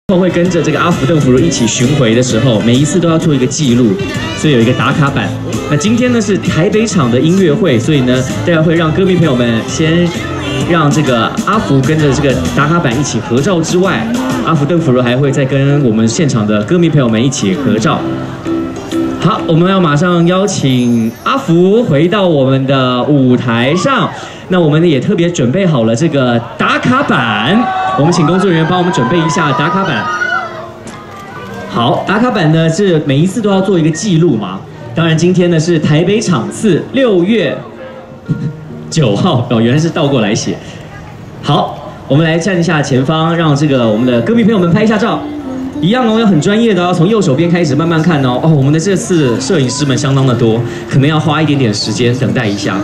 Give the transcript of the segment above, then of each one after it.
后会跟着这个阿福邓福如一起巡回的时候，每一次都要做一个记录，所以有一个打卡板。那今天呢是台北场的音乐会，所以呢，待会会让歌迷朋友们先让这个阿福跟着这个打卡板一起合照之外，阿福邓福如还会再跟我们现场的歌迷朋友们一起合照。好，我们要马上邀请阿福回到我们的舞台上。那我们也特别准备好了这个打卡板，我们请工作人员帮我们准备一下打卡板。好，打卡板呢是每一次都要做一个记录嘛。当然今天呢是台北场次6月9号哦，原来是倒过来写。好，我们来站一下前方，让这个我们的歌迷朋友们拍一下照。一样哦，要很专业的哦，从右手边开始慢慢看哦。哦，我们的这次摄影师们相当的多，可能要花一点点时间等待一下。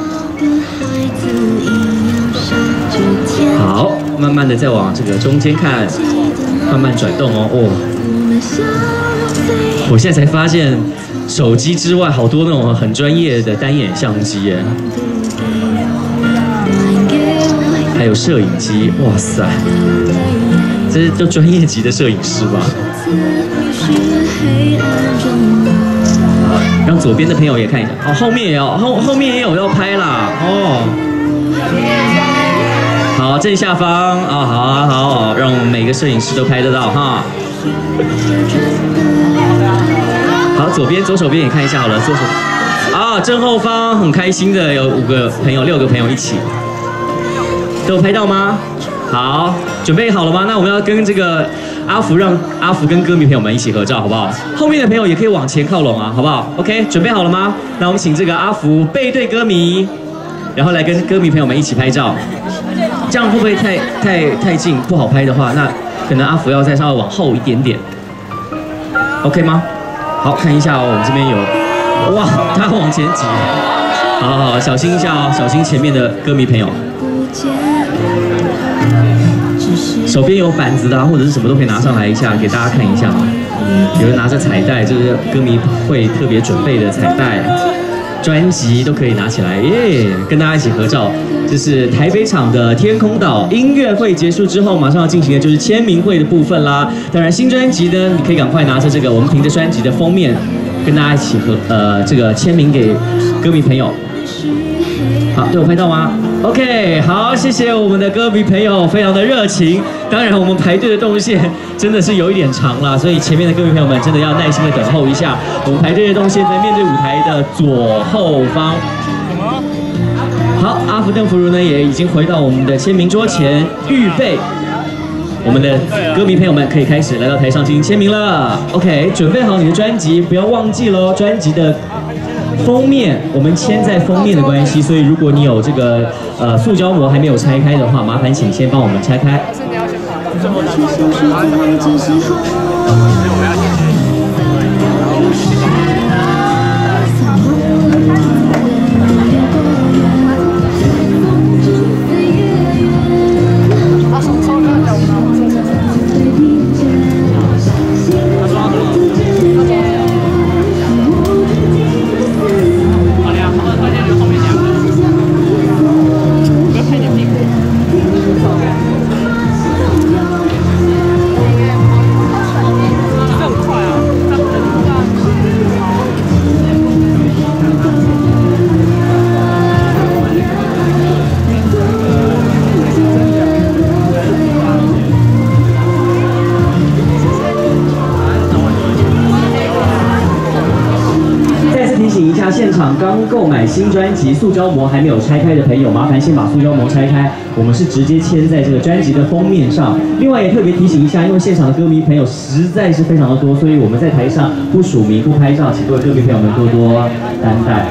好，慢慢的再往这个中间看，慢慢转动哦。哦，我现在才发现，手机之外好多那种很专业的单眼相机耶，还有摄影机，哇塞！这是都专业级的摄影师吧？让左边的朋友也看一下。哦，后面也有，后面也有要拍啦。哦，好，正下方啊，好啊，好，让我们每个摄影师都拍得到哈。好，左手边也看一下好了，左手啊，正后方很开心的有6个朋友一起，都有拍到吗？好，准备好了吗？那我们要跟这个阿福，让阿福跟歌迷朋友们一起合照，好不好？后面的朋友也可以往前靠拢啊，好不好 ？OK， 准备好了吗？那我们请这个阿福背对歌迷，然后来跟歌迷朋友们一起拍照。这样会不会太近不好拍的话，那可能阿福要再稍微往后一点点 ，OK 吗？好，看一下哦，我们这边有，哇，他往前挤，好，小心一下哦，小心前面的歌迷朋友。手边有板子的啊，或者是什么都可以拿上来一下，给大家看一下嘛。有人拿着彩带，这是歌迷会特别准备的彩带，专辑都可以拿起来，耶，跟大家一起合照。这是台北场的天空岛音乐会结束之后，马上要进行的就是签名会的部分啦。当然，新专辑呢，你可以赶快拿着这个我们凭着专辑的封面，跟大家一起这个签名给歌迷朋友。好，都有拍到吗 ？OK， 好，谢谢我们的歌迷朋友，非常的热情。当然，我们排队的动线真的是有一点长啦，所以前面的歌迷朋友们真的要耐心的等候一下。我们排队的动线在面对舞台的左后方。好，阿福邓福如呢也已经回到我们的签名桌前，预备。我们的歌迷朋友们可以开始来到台上进行签名了。OK， 准备好你的专辑，不要忘记喽，专辑的封面我们签在封面的关系，所以如果你有这个塑胶膜还没有拆开的话，麻烦请先帮我们拆开。现场刚购买新专辑，塑胶膜还没有拆开的朋友，麻烦先把塑胶膜拆开。我们是直接签在这个专辑的封面上。另外也特别提醒一下，因为现场的歌迷朋友实在是非常的多，所以我们在台上不署名不拍照，请各位歌迷朋友们多多担待。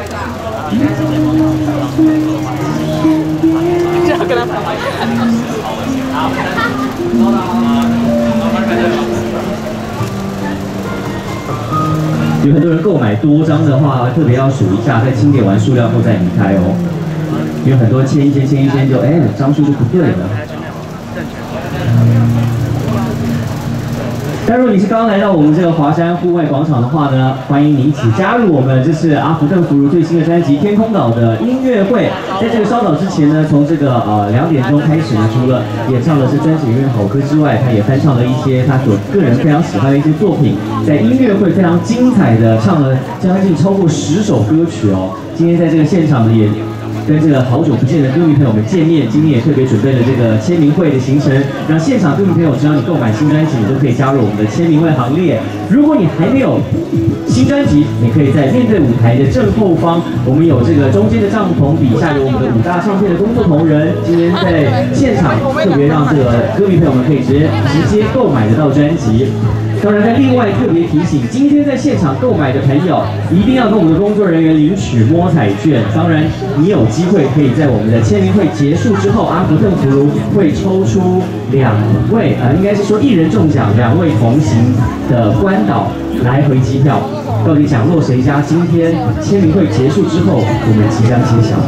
有很多人购买多张的话，特别要数一下，在清点完数量后再离开哦。有很多签一签就，张数就不对了。 但如果你是刚来到我们这个华山户外广场的话呢，欢迎你一起加入我们，这是阿福邓福如最新的专辑《天空岛》的音乐会。在这个稍早之前呢，从这个2点钟开始呢，除了演唱的是专辑里面的好歌之外，他也翻唱了一些他所个人非常喜欢的一些作品，在音乐会非常精彩的唱了将近超过10首歌曲哦。今天在这个现场呢，也跟这个好久不见的歌迷朋友们见面，今天也特别准备了这个签名会的行程，让现场歌迷朋友只要你购买新专辑，你都可以加入我们的签名会行列。如果你还没有新专辑，你可以在面对舞台的正后方，我们有这个中间的帐篷，底下有我们的5大唱片的工作同仁，今天在现场特别让这个歌迷朋友们可以直接购买得到专辑。当然，在另外特别提醒，今天在现场购买的朋友，一定要跟我们的工作人员领取摸彩券。当然，你有机会可以在我们的签名会结束之后，阿福邓福如会抽出2位，应该是说1人中奖，2位同行的关岛来回机票。到底奖落谁家？今天签名会结束之后，我们即将揭晓。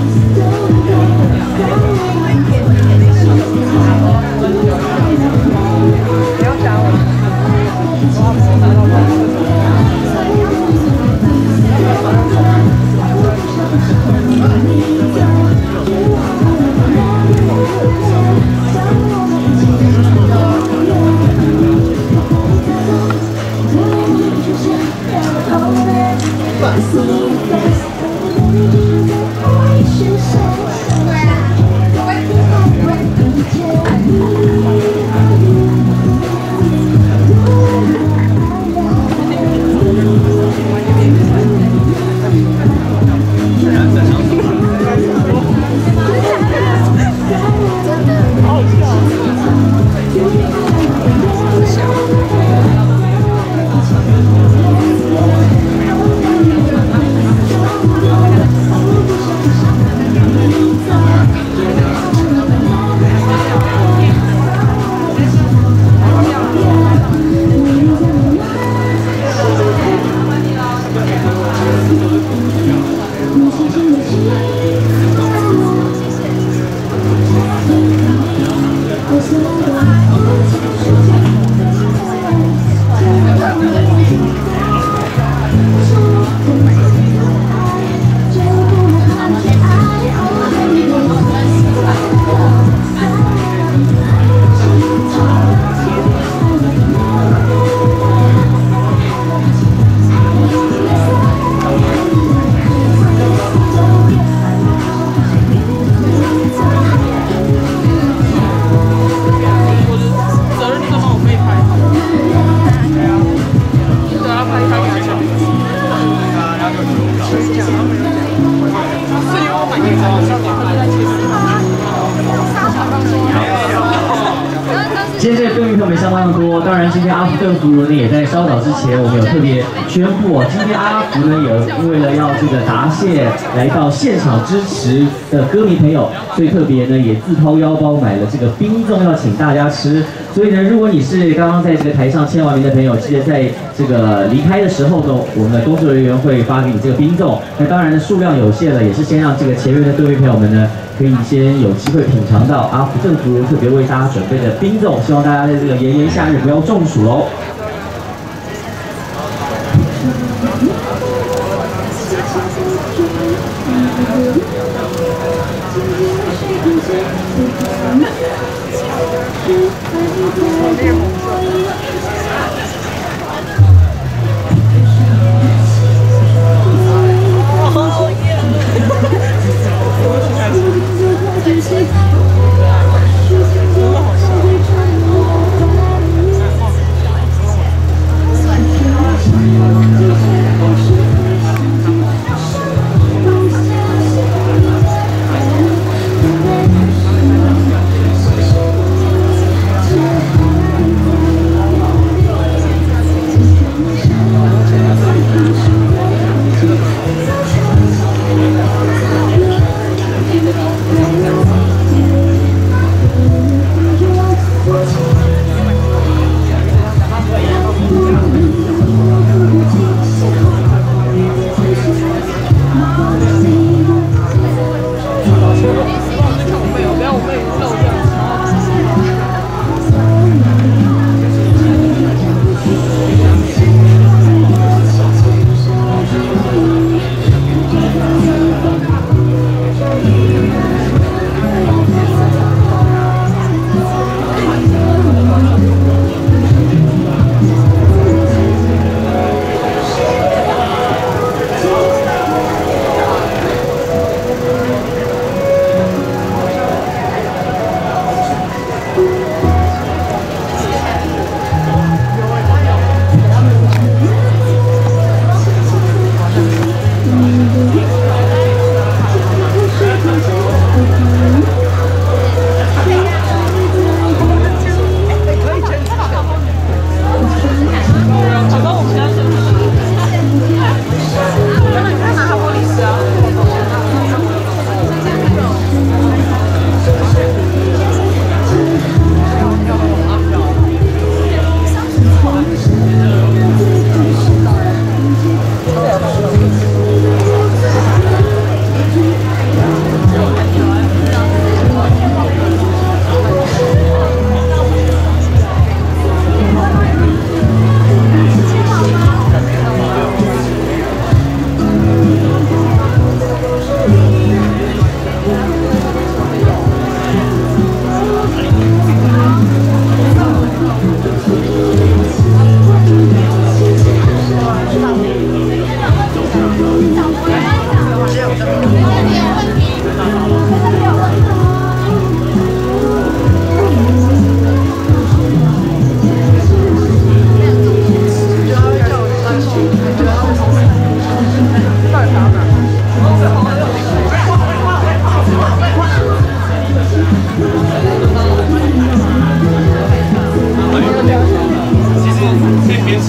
今天这个歌迷朋友们相当的多，当然今天阿福邓福如呢也在稍早之前，我们有特别宣布哦，今天阿福呢有为了要这个答谢来到现场支持的歌迷朋友，所以特别呢也自掏腰包买了这个冰粽要请大家吃。所以呢，如果你是刚刚在这个台上签完名的朋友，记得在这个离开的时候呢，我们的工作人员会发给你这个冰粽。那当然数量有限了，也是先让这个前面的各位朋友们呢，可以先有机会品尝到阿福邓福如特别为大家准备的冰粽。希望大家在这个炎炎夏日不要中暑喽。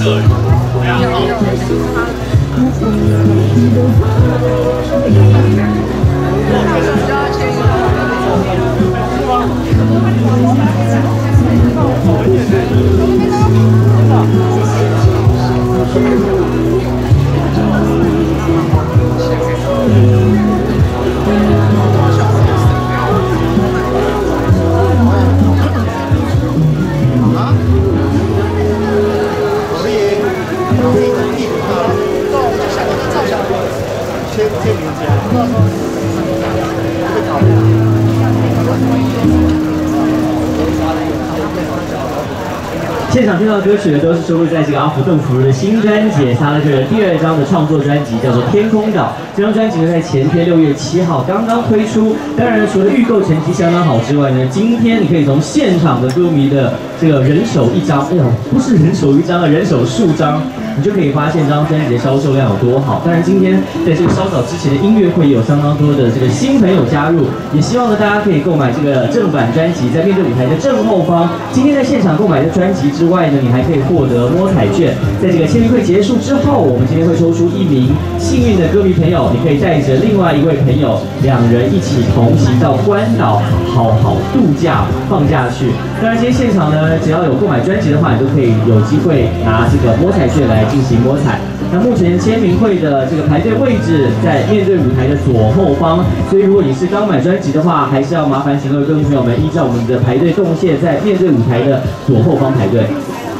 现场听到的歌曲呢，都是收录在这个阿福邓福如的新专辑，他的这个第2张的创作专辑叫做《天空岛》。这张专辑呢，在前天6月7号刚刚推出。当然，除了预购成绩相当好之外呢，今天你可以从现场的歌迷的这个人手一张，哎呦，不是人手一张啊，人手数张。你就可以发现这张专辑的销售量有多好。当然，今天在这个稍早之前的音乐会也有相当多的这个新朋友加入，也希望呢大家可以购买这个正版专辑，在面对舞台的正后方。今天在现场购买的专辑之外呢，你还可以获得摸彩券。在这个签名会结束之后，我们今天会抽出1名幸运的歌迷朋友，你可以带着另外一位朋友，2人一起同行到关岛，好好度假放假去。当然，今天现场呢，只要有购买专辑的话，你都可以有机会拿这个摸彩券来进行摸彩。那目前签名会的这个排队位置在面对舞台的左后方，所以如果你是刚买专辑的话，还是要麻烦请各位歌迷朋友们依照我们的排队动线，在面对舞台的左后方排队。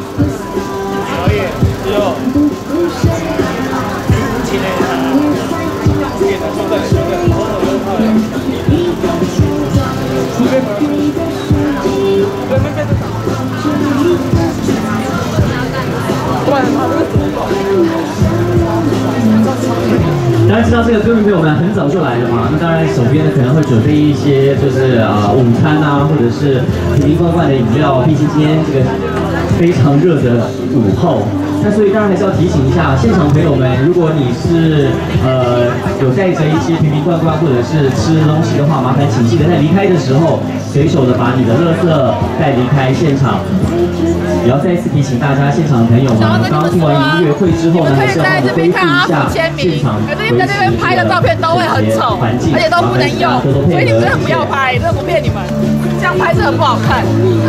大家知道这个歌迷朋友们很早就来了嘛，那当然手边呢可能会准备一些就是午餐啊，或者是瓶瓶罐罐的饮料，毕竟今天这个非常热的午后。那所以当然还是要提醒一下现场朋友们，如果你是有带着一些瓶瓶罐罐或者是吃东西的话，麻烦请记得在离开的时候，随手的把你的垃圾带离开现场。也要再一次提醒大家，现场的朋友们，刚刚听完音乐会之后呢，还是要好好恢复一下现场维持在这边拍的照片都会很丑，而且都不能用，所以你们真的不要拍，真的不骗你们，这样拍真的不好看。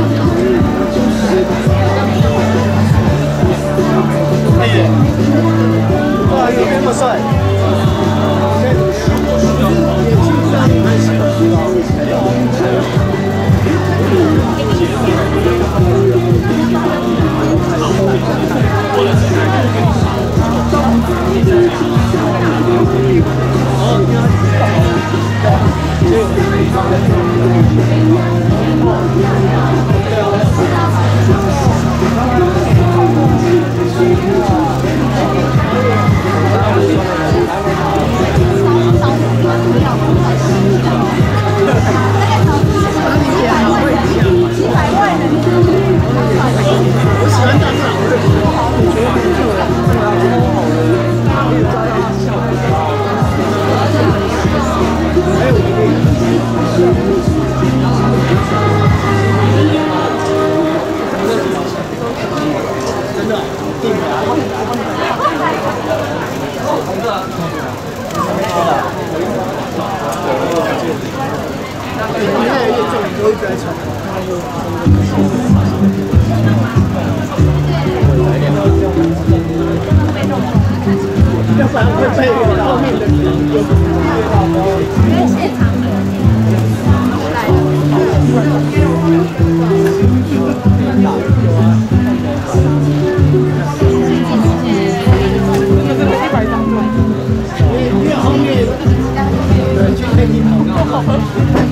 哇，有这么帅！要不然会被后面的现场因为后面就可以跑到。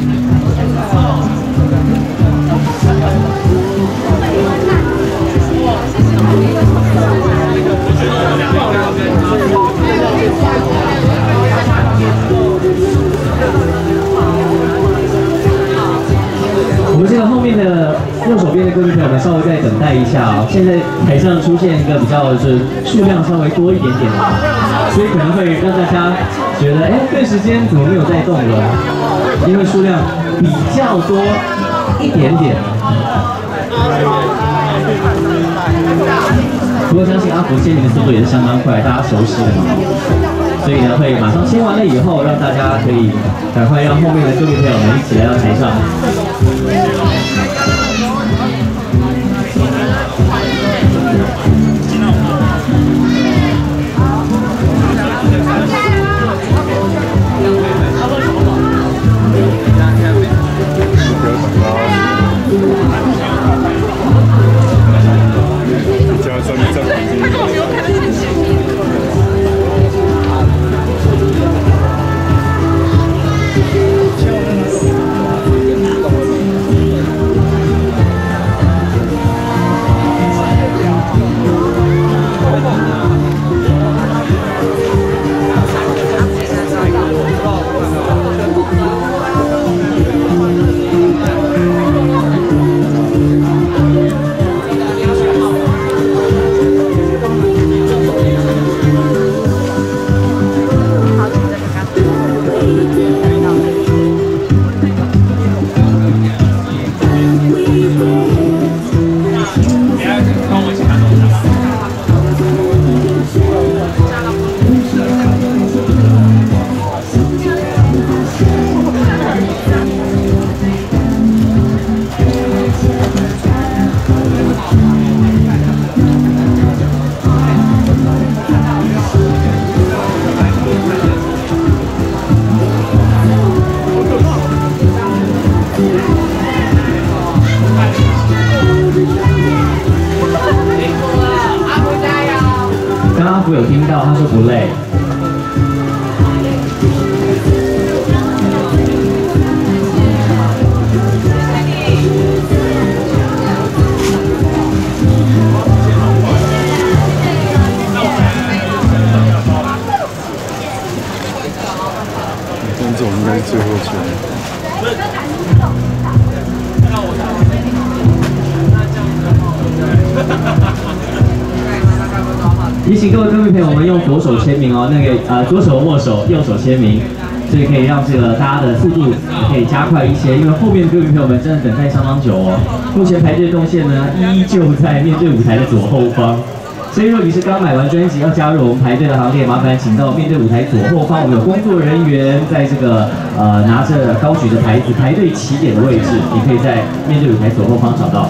我们这个后面的右手边的歌迷朋友们稍微再等待一下啊、现在台上出现一个比较是数量稍微多一点点的，所以可能会让大家觉得，哎，这时间怎么没有在动了？因为数量比较多一点点。不过过相信阿福签名的速度也是相当快，大家熟悉的嘛，所以呢会马上签完了以后，让大家可以赶快让后面的歌迷朋友们一起来到台上。阿福有听到，他说不累。 但这种应该是最后签。 提醒各位歌迷朋友们用左手签名哦，左手握手，右手签名，所以可以让这个大家的速度可以加快一些，因为后面的歌迷朋友们真的等待相当久哦。目前排队动线呢，依旧在面对舞台的左后方，所以如果你是刚买完专辑要加入我们排队的行列，麻烦请到面对舞台左后方，我们有工作人员在这个拿着高举的牌子排队起点的位置，你可以在面对舞台左后方找到。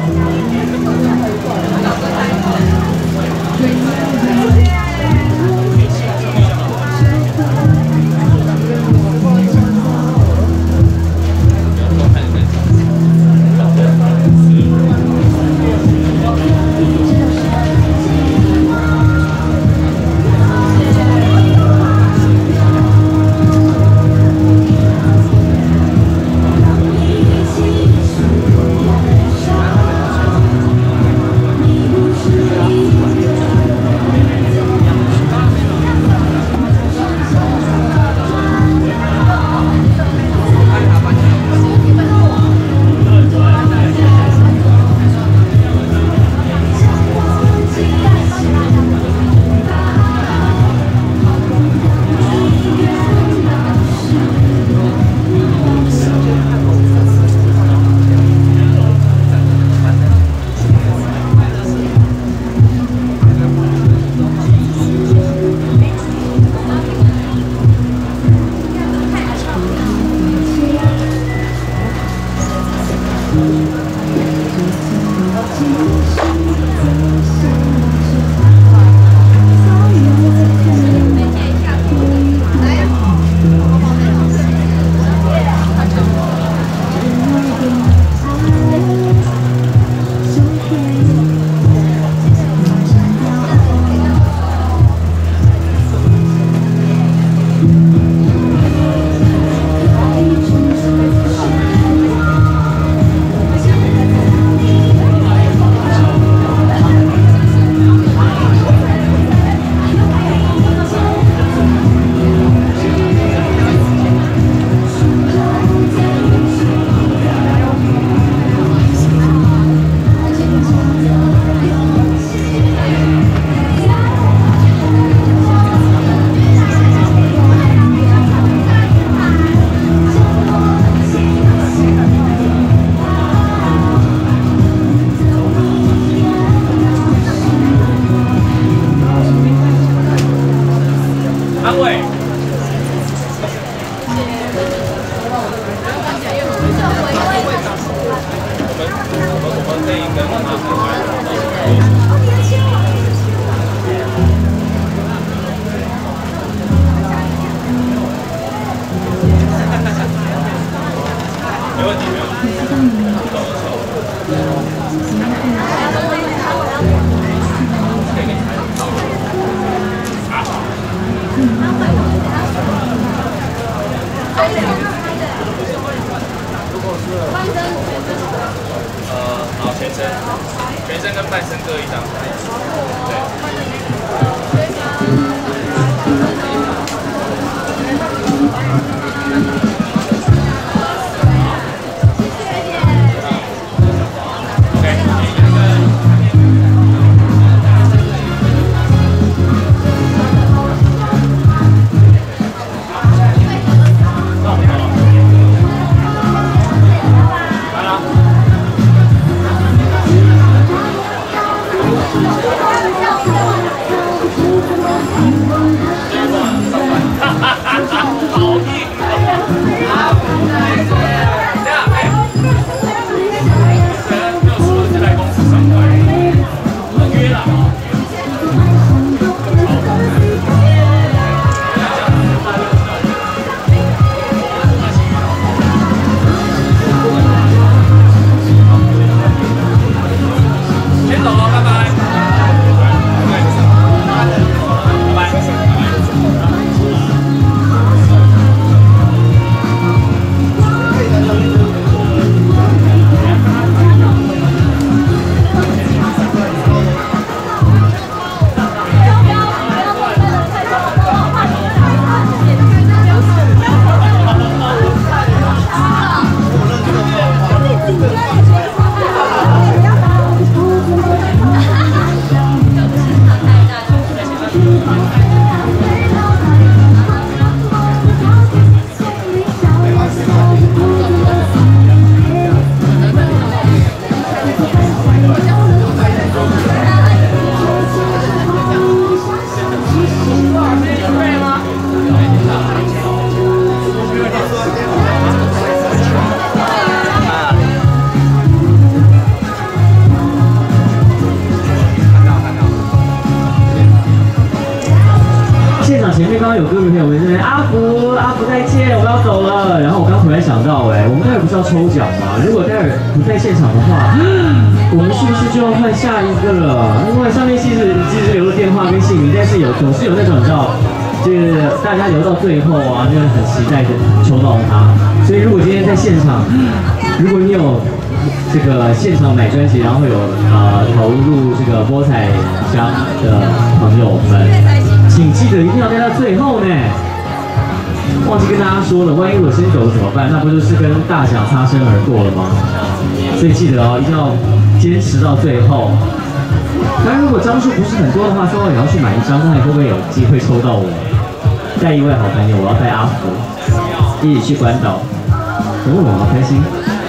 前面刚刚有歌迷朋友们在阿福再见，我要走了。然后我刚突然想到，我们待会不是要抽奖吗？如果待会不在现场的话，我们是不是就要换下一个了？因为上面其实留了电话跟姓名，但是总是有那种你知道，就是大家留到最后啊，就是很期待的抽到他。所以如果今天在现场，如果你有这个现场买专辑，然后有投入这个波彩箱的朋友们，请记得一定要待到最后呢。忘记跟大家说了，万一我先走了怎么办？那不就是跟大奖擦身而过了吗？所以记得哦，一定要坚持到最后。当然，如果张数不是很多的话，稍微也要去买一张，看看会不会有机会抽到我。带一位好朋友，我要带阿福一起去关岛。好开心！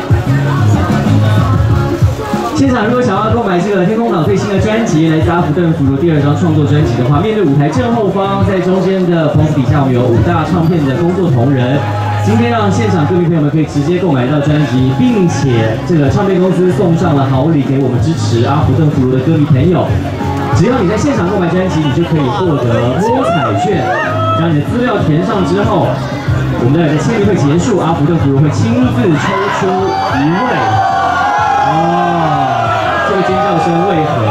现场如果想要购买这个天空岛最新的专辑，来自阿福邓福如第2张创作专辑的话，面对舞台正后方，在中间的棚子底下，我们有5大唱片的工作同仁。今天让现场歌迷朋友们可以直接购买到专辑，并且这个唱片公司送上了好礼给我们支持阿福邓福如的歌迷朋友。只要你在现场购买专辑，你就可以获得摸彩券。将你的资料填上之后，我们的签名会结束，阿福邓福如会亲自抽出1位。这个尖叫声为何？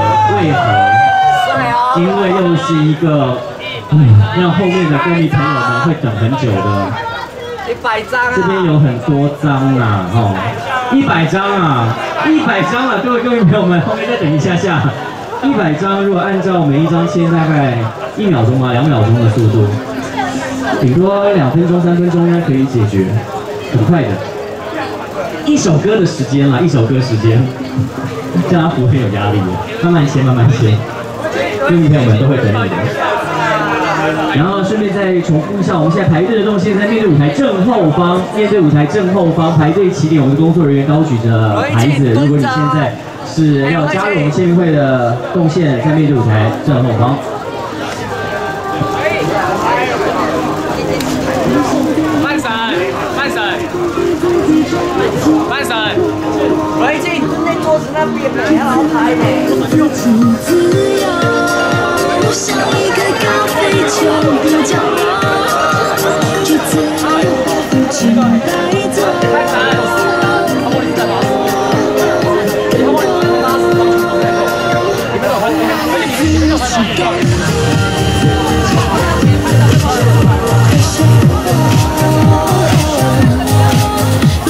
因为又是一个让后面的歌迷朋友们会等很久的。 100张啊！ 这边有很多张啊，100张啊，100张啊！各位歌迷朋友们，后面再等一下下。100张，如果按照每一张签大概1秒钟嘛，2秒钟的速度，顶多2分钟、3分钟应该可以解决，很快的。1首歌的时间啦，1首歌时间，这样他不会有压力的，慢慢签，歌迷朋友们都会等你的。然后顺便再重复一下，我们现在排队的动线在面对舞台正后方，排队起点，我们的工作人员高举着牌子。如果你现在是要加入我们签名会的动线，在面对舞台正后方。 慢闪！回去那桌子那边没好拍的。像一个高飞球的角落，就这样不经带走。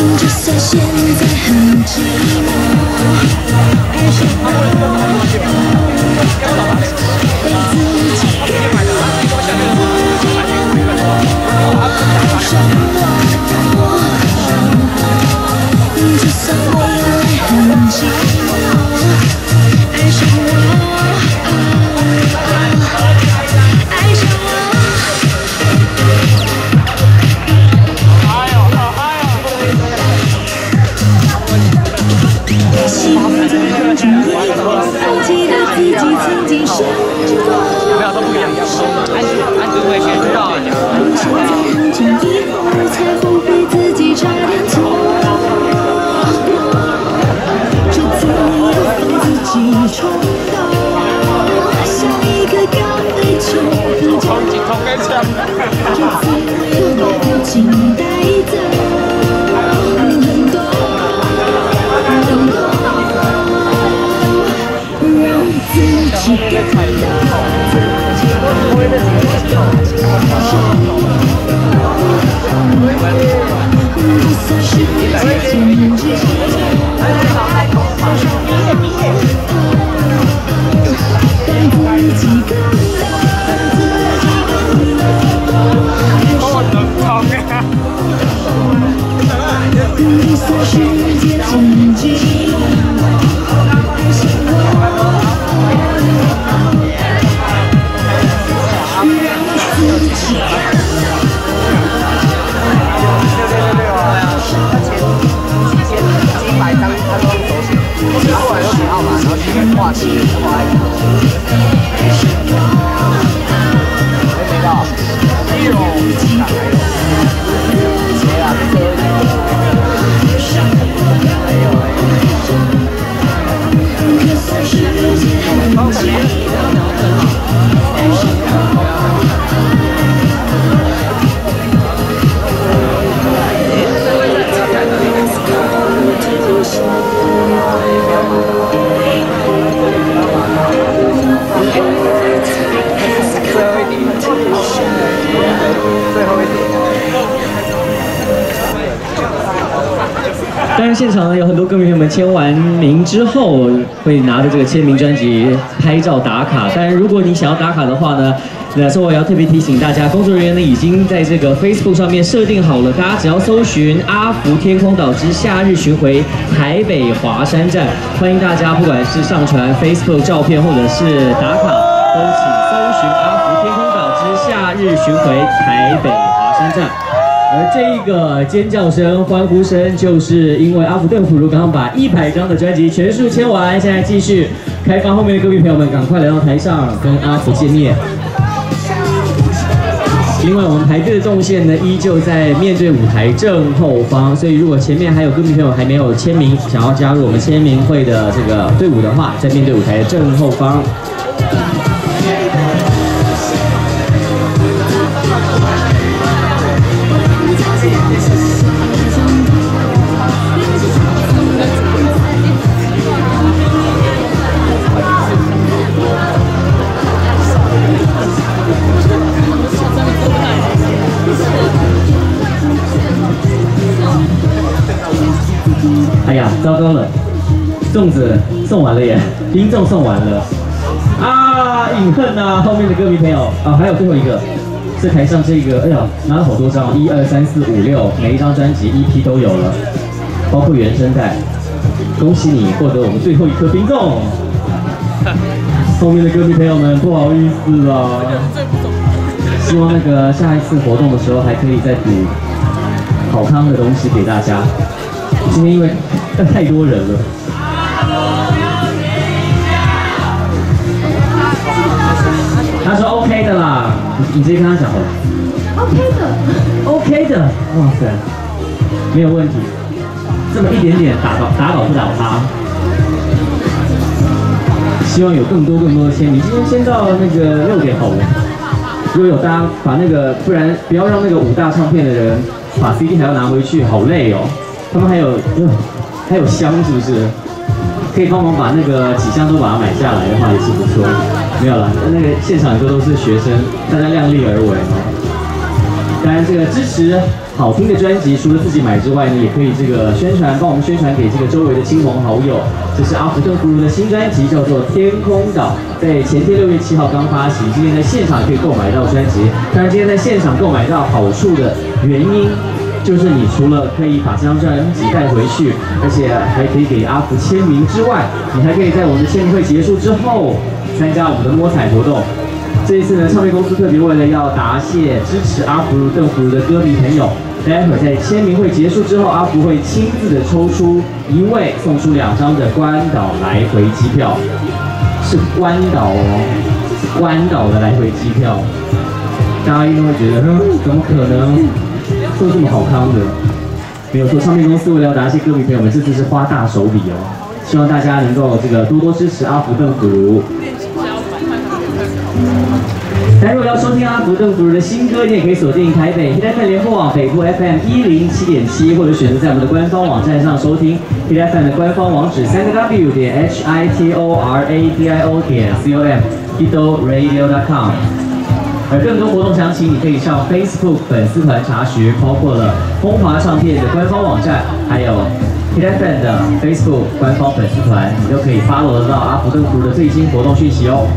就算现在很寂寞，爱上我，被自己感动，爱上我，就算未来很寂寞，爱上我，爱上我。希望在很中意，还记得自己曾经试过。 安都会先知道。 现在很中意，才后悔自己差点错过。这次又被自己冲动，像一个高飞球和降落。这次又被表情带走。自己感动，就算世界坚决，但自己感动，就算世界坚决。 话题，没到，没有，谁啊？ 当然，现场呢有很多歌迷朋友们签完名之后，会拿着这个签名专辑拍照打卡。当然，如果你想要打卡的话呢，所以我要特别提醒大家，工作人员呢已经在这个 Facebook 上面设定好了，大家只要搜寻阿福天空岛之夏日巡回台北华山站，欢迎大家不管是上传 Facebook 照片或者是打卡，都请搜寻阿福天空岛之夏日巡回台北华山站。而这个尖叫声、欢呼声，就是因为阿福邓福如刚刚把100张的专辑全数签完，现在继续开放后面的歌迷朋友们，赶快来到台上跟阿福见面。另外，我们排队的动线呢，依旧在面对舞台正后方，所以如果前面还有歌迷朋友还没有签名，想要加入我们签名会的这个队伍的话，在面对舞台的正后方。哎呀，糟糕了，粽子送完了耶，冰粽送完了啊！隐恨啊，后面的歌迷朋友啊，还有最后一个是台上这个，哎呀，拿了好多张，1、2、3、4、5、6，每一张专辑EP 都有了，包括原声带。恭喜你获得我们最后一颗冰粽。后面的歌迷朋友们，不好意思啦，希望那个下一次活动的时候还可以再补好康的东西给大家。今天因为太多人了。他说 OK 的啦，你直接跟他讲好了。OK 的，哇塞，没有问题。这么一点点打倒不倒他。希望有更多的签名。今天先到那个6点好了。如果有大家把那个，不然不要让那个5大唱片的人把 CD 还要拿回去，好累哦。他们还有箱是不是？可以帮忙把那个几箱都把它买下来的话也是不错。没有啦，那个现场很多都是学生，大家量力而为哦。 当然，这个支持好听的专辑，除了自己买之外呢，也可以这个宣传，帮我们宣传给这个周围的亲朋好友。这是阿福邓福如的新专辑，叫做《天空岛》，在前天6月7号刚发行，今天在现场可以购买到专辑。当然，今天在现场购买到好处的原因，就是你除了可以把这张专辑带回去，而且还可以给阿福签名之外，你还可以在我们的签名会结束之后参加我们的摸彩活动。这一次呢，唱片公司特别为了要答谢支持阿福如邓福如的歌迷朋友，待会儿在签名会结束之后，阿福会亲自的抽出1位，送出2张的关岛来回机票，是关岛哦，关岛的来回机票。大家一定会觉得，怎么可能做这么好康的？没有错，唱片公司为了要答谢歌迷朋友们，这次是花大手笔哦，希望大家能够这个多多支持阿福邓福如。如果要收听阿福邓福如的新歌，你也可以锁定台北 Hit FM 联播网北部 FM 107.7，或者选择在我们的官方网站上收听 Hit FM 的官方网址3w.hitoradio.com hitoradio.com。而更多活动详情，你可以上 Facebook 粉丝团查询，包括了风华唱片的官方网站，还有 Hit FM 的 Facebook 官方粉丝团，你都可以 follow 得到阿福邓福如的最新活动讯息哦。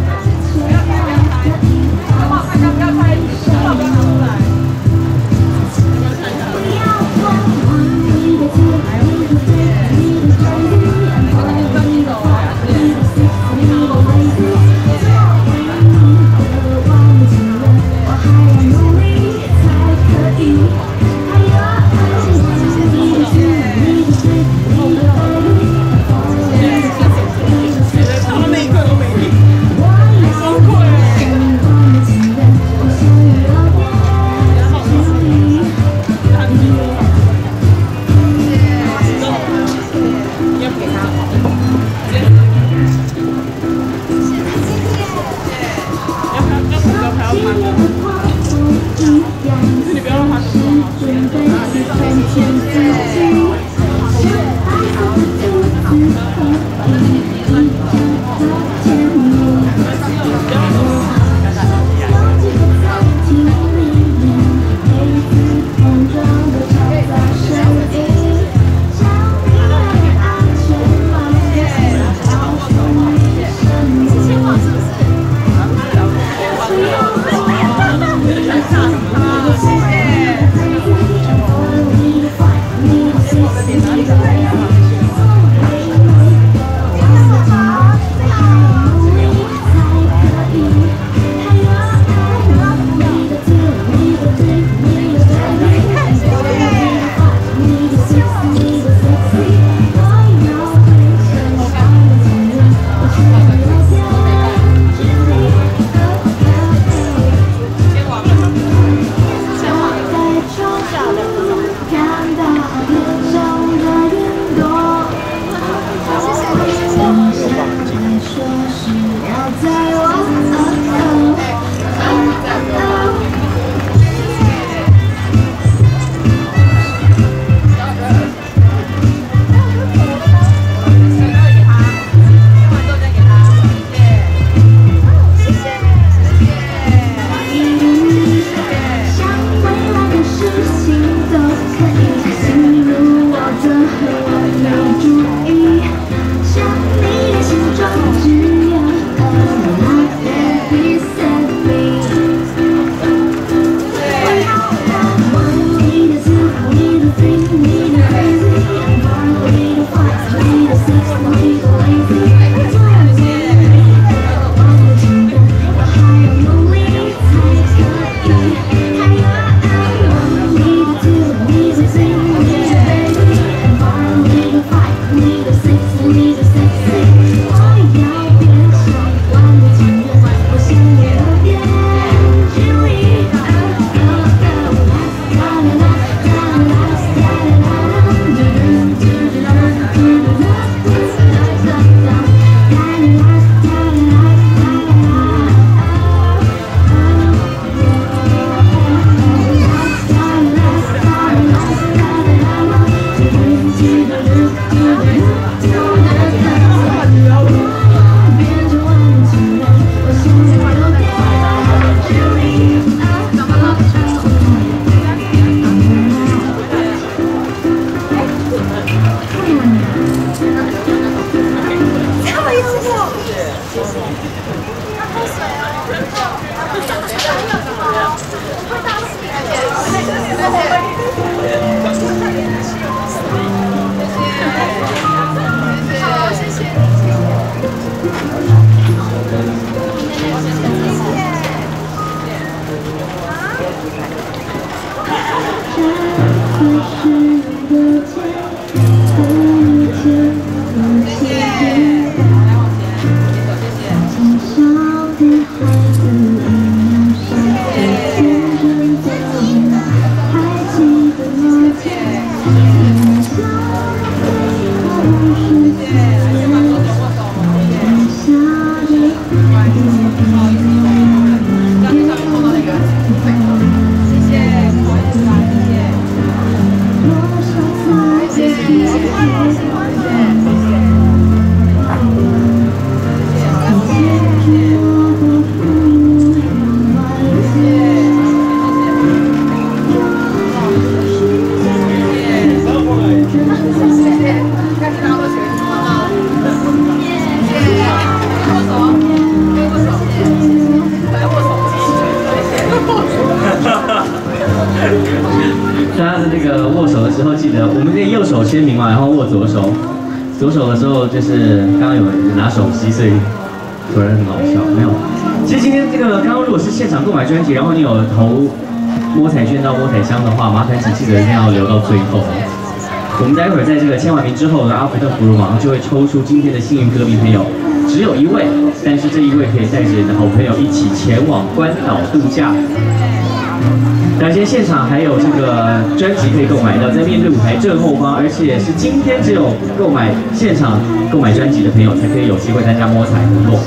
大家的这个握手的时候，记得我们这右手签名嘛，然后握左手。左手的时候就是刚刚有拿手机，所以果然很好笑。没有，其实今天这个刚刚如果是现场购买专辑，然后你有投摸彩券到摸彩箱的话，麻烦请记得一定要留到最后。我们待会儿在这个签完名之后呢，阿福邓福如马上就会抽出今天的幸运歌迷朋友，只有一位，但是这一位可以带着你的好朋友一起前往关岛度假。感谢现场还有这个专辑可以购买到，在面对舞台正后方，而且是今天只有现场购买专辑的朋友才可以有机会参加摸彩活动。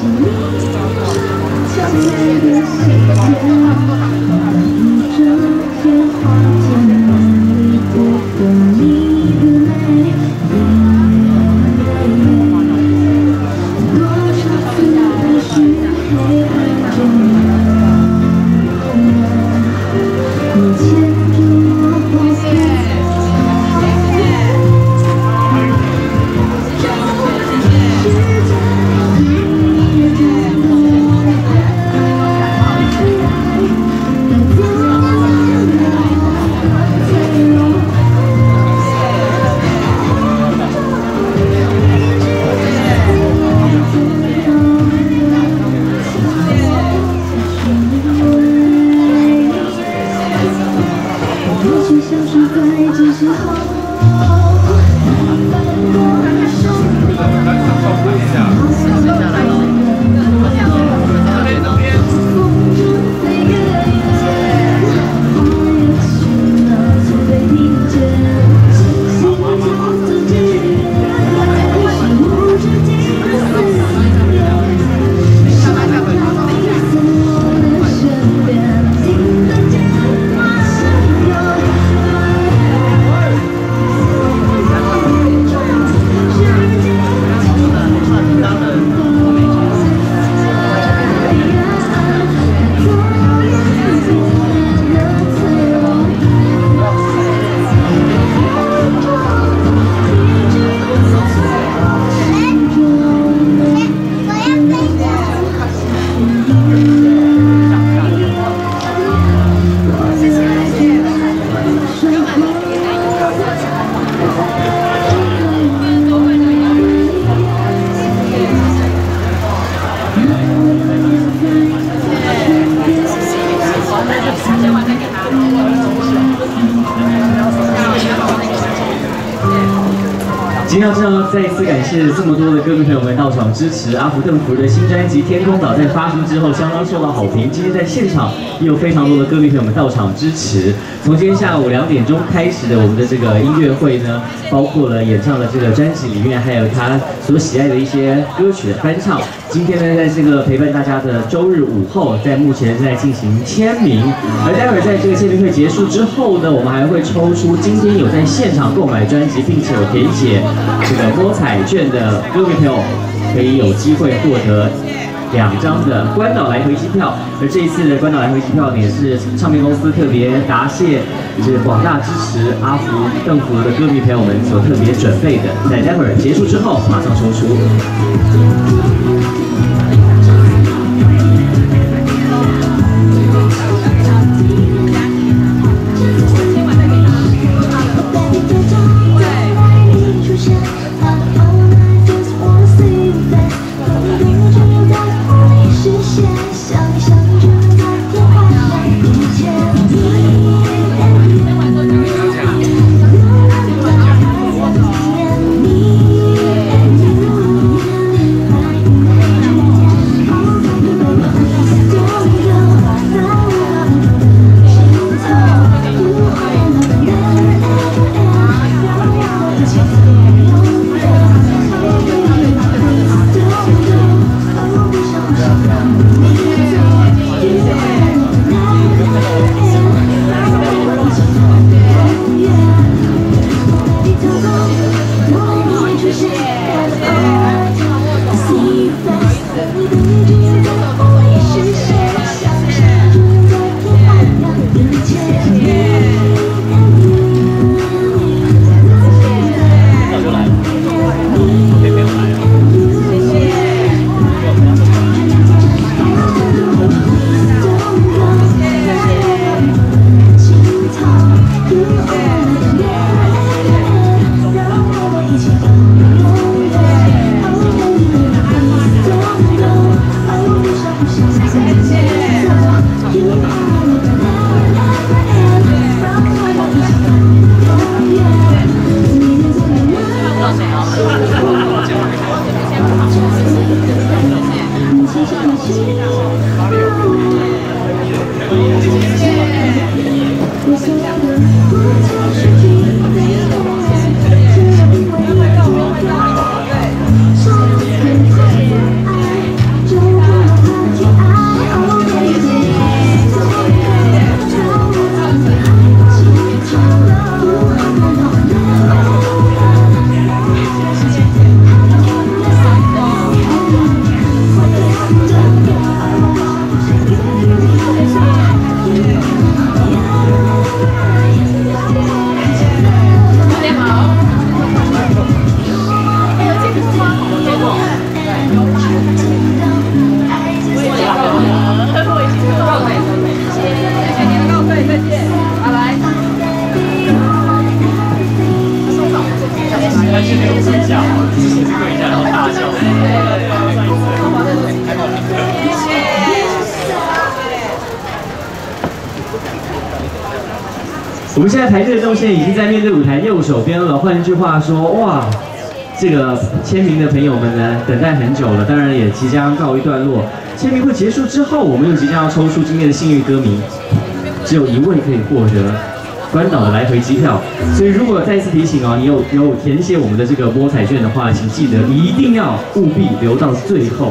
今天要再一次感谢这么多的歌迷朋友们到场支持阿福邓福如的新专辑《天空岛》，在发行之后相当受到好评。今天在现场也有非常多的歌迷朋友们到场支持。从今天下午2点钟开始的我们的这个音乐会呢，包括了演唱的这个专辑里面，还有他所喜爱的一些歌曲的翻唱。今天呢，在这个陪伴大家的周日午后，在目前在进行签名，而待会儿在这个签名会结束之后呢，我们还会抽出今天有在现场购买专辑，并且有填写这个摸彩券的歌迷朋友，可以有机会获得2张的关岛来回机票。而这一次的关岛来回机票呢，也是唱片公司特别答谢这个广大支持阿福邓福如的歌迷朋友们所特别准备的，在待会儿结束之后马上抽出。 我们现在排队的动线已经在面对舞台右手边了。换句话说，哇，这个签名的朋友们呢，等待很久了，当然也即将告一段落。签名会结束之后，我们又即将要抽出今天的幸运歌迷，只有1位可以获得关岛的来回机票。所以如果再次提醒哦，你有填写我们的这个摸彩券的话，请记得一定要务必留到最后。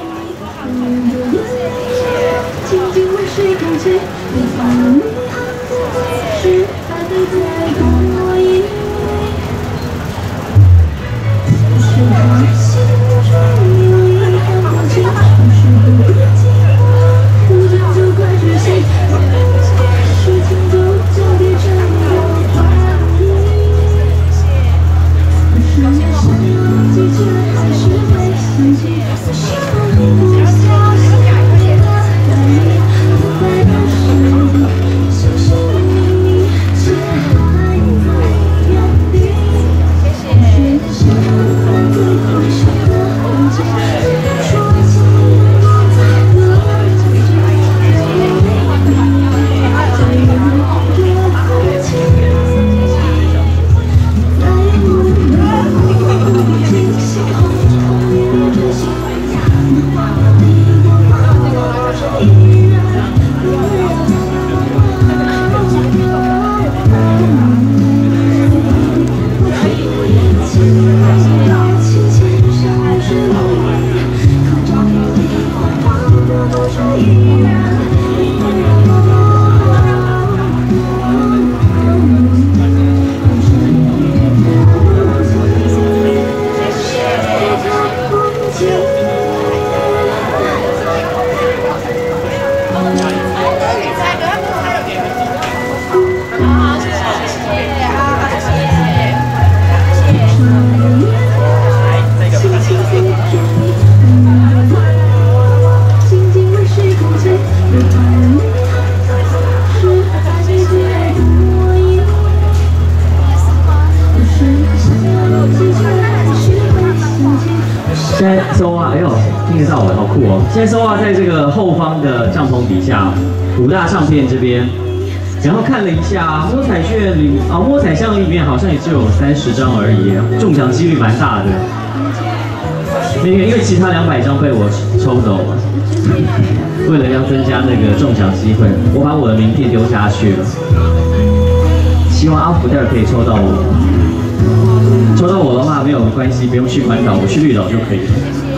现在收啊，哎呦，听得到我，好酷哦！现在收啊，在这个后方的帐篷底下，五大唱片这边，然后看了一下摸彩券里啊，摸彩箱里面好像也只有30张而已，中奖几率蛮大的。那个因为其他200张被我抽走了，为了要增加那个中奖机会，我把我的名片丢下去了。希望阿福待会可以抽到我。 抽到我的话没有关系，不用去关岛，我去绿岛就可以了。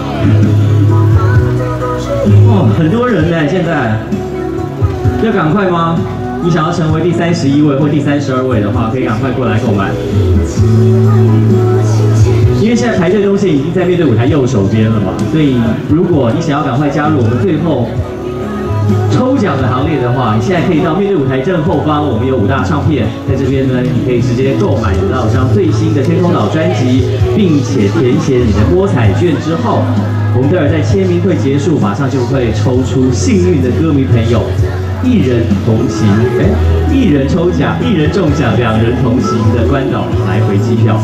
哦，很多人呢，现在要赶快吗？你想要成为第31位或第32位的话，可以赶快过来购买。因为现在排队东西已经在面对舞台右手边了嘛，所以如果你想要赶快加入我们最后抽奖的行列的话，你现在可以到面对舞台正后方，我们有5大唱片，在这边呢，你可以直接购买到张最新的天空岛专辑，并且填写你的摸彩券之后，我们待会在签名会结束，马上就会抽出幸运的歌迷朋友，1人同行，1人抽奖，1人中奖，2人同行的关岛来回机票。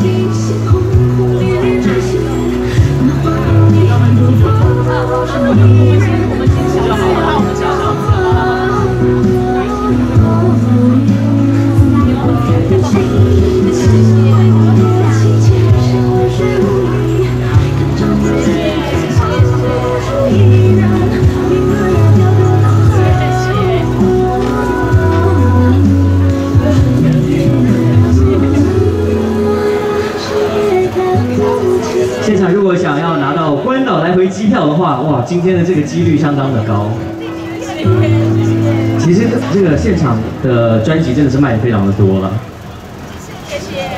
依然。 今天的这个几率相当的高。其实这个现场的专辑真的是卖的非常的多了。 谢谢。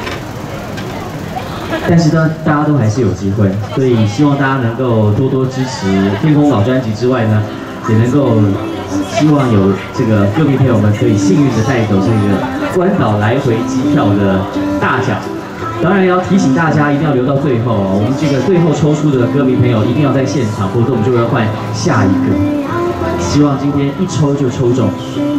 但是呢，大家都还是有机会，所以希望大家能够多多支持天空岛专辑之外呢，也能够希望有这个歌迷朋友们可以幸运的带走这个关岛来回机票的大奖。当然也要提醒大家，一定要留到最后哦。我们这个最后抽出的歌迷朋友一定要在现场，否则我们就会换下一个。希望今天一抽就抽中。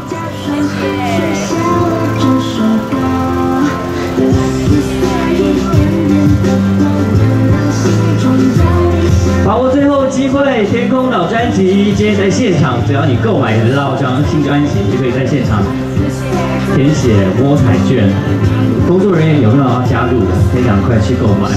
把握最后机会，天空岛专辑今天在现场，只要你购买得到这张新专辑，就可以在现场填写摸彩券。工作人员有没有要加入的？可以赶快去购买。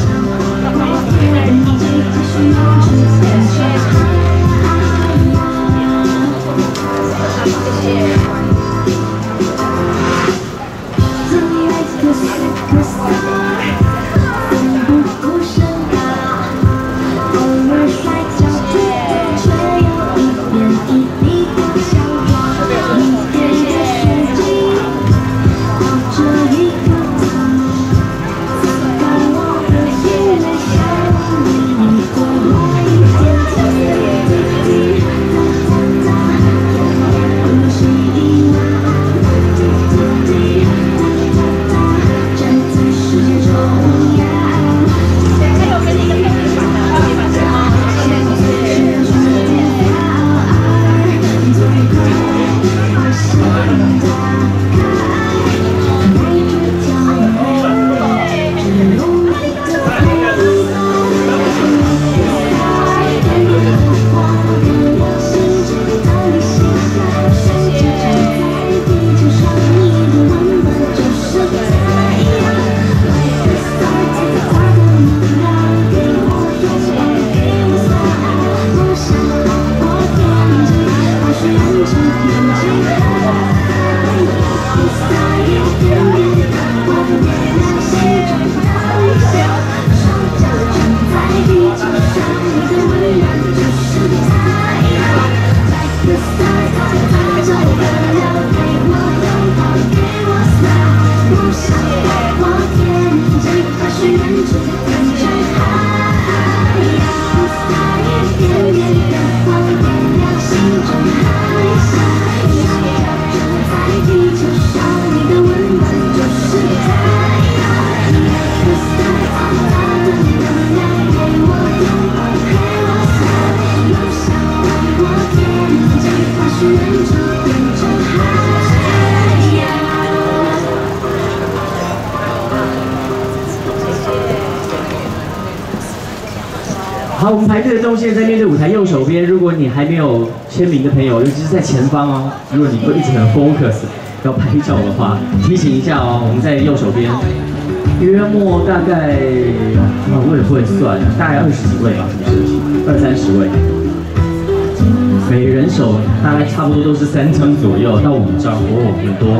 好，我们排队的动线在面对舞台右手边。如果你还没有签名的朋友，尤其是在前方哦，如果你会一直很 focus 要拍照的话，提醒一下哦，我们在右手边，约莫大概我也不会算，大概20几位吧，是不是？20-30位，每人手大概差不多都是3张左右到5张，哦，很多。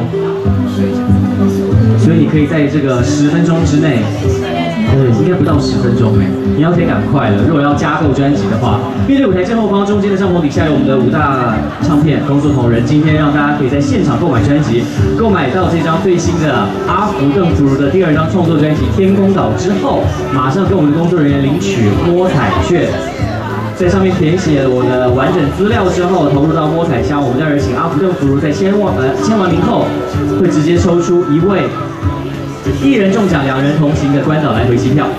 所以你可以在这个10分钟之内。应该不到10分钟哎，你要可以赶快了。如果要加购专辑的话，面对舞台正后方中间的帐篷底下有我们的5大唱片工作同仁，今天让大家可以在现场购买专辑，购买到这张最新的阿福更福如的第2张创作专辑《天空岛》之后，马上跟我们的工作人员领取摸彩券，在上面填写我的完整资料之后，投入到摸彩箱。我们待会请阿福更福如在签完名后，会直接抽出1位。1人中奖，2人同行的关岛来回机票。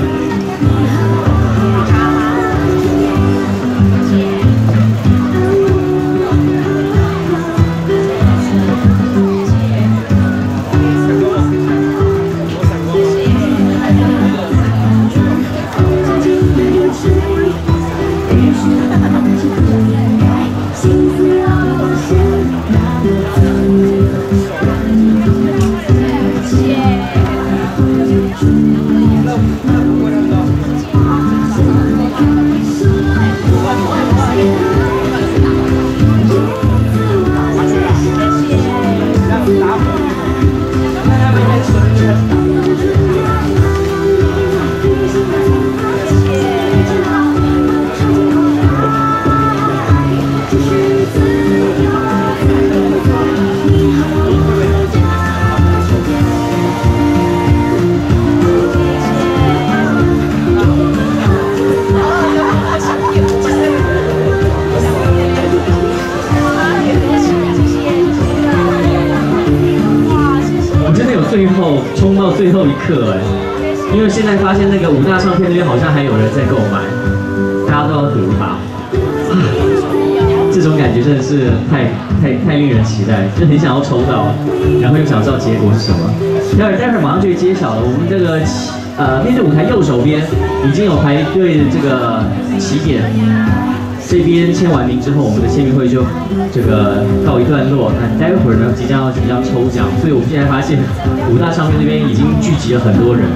最后冲到最后一刻哎，因为现在发现那个5大唱片那边好像还有人在购买，大家都要得它。这种感觉真的是太令人期待，就很想要抽到，然后又想知道结果是什么。待会儿马上就会揭晓了。我们这个面对舞台右手边已经有排队的这个起点，这边签完名之后，我们的签名会就这个告一段落。那待会儿呢，即将抽奖，所以我们现在发现5大唱片这边已经聚集了很多人。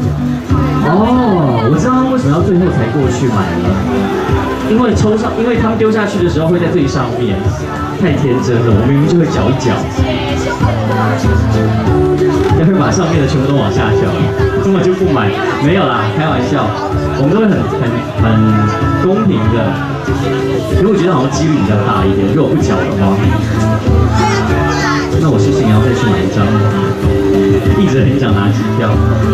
哦，我知道他们为什么要最后才过去买了。因为他们丢下去的时候会在最上面，太天真了，我明明就会搅一搅，待会把上面的全部都往下搅，根本就不买，没有啦，开玩笑，我们都会很公平的，可是我觉得好像几率比较大一点，如果不搅的话，那我是不是也要再去买一张？一直很想拿机票。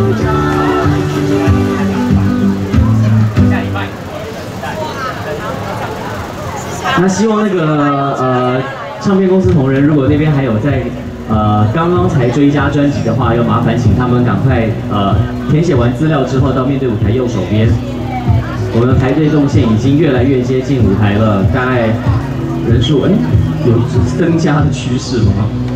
那希望那个唱片公司同仁，如果那边还有在刚刚才追加专辑的话，要麻烦请他们赶快填写完资料之后到面对舞台右手边。我们的排队动线已经越来越接近舞台了，大概人数有增加的趋势吗？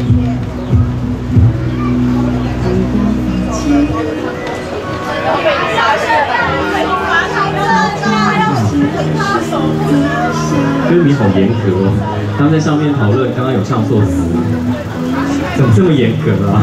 歌迷好严格哦，他们在上面讨论刚刚有唱错词，怎么这么严格啊？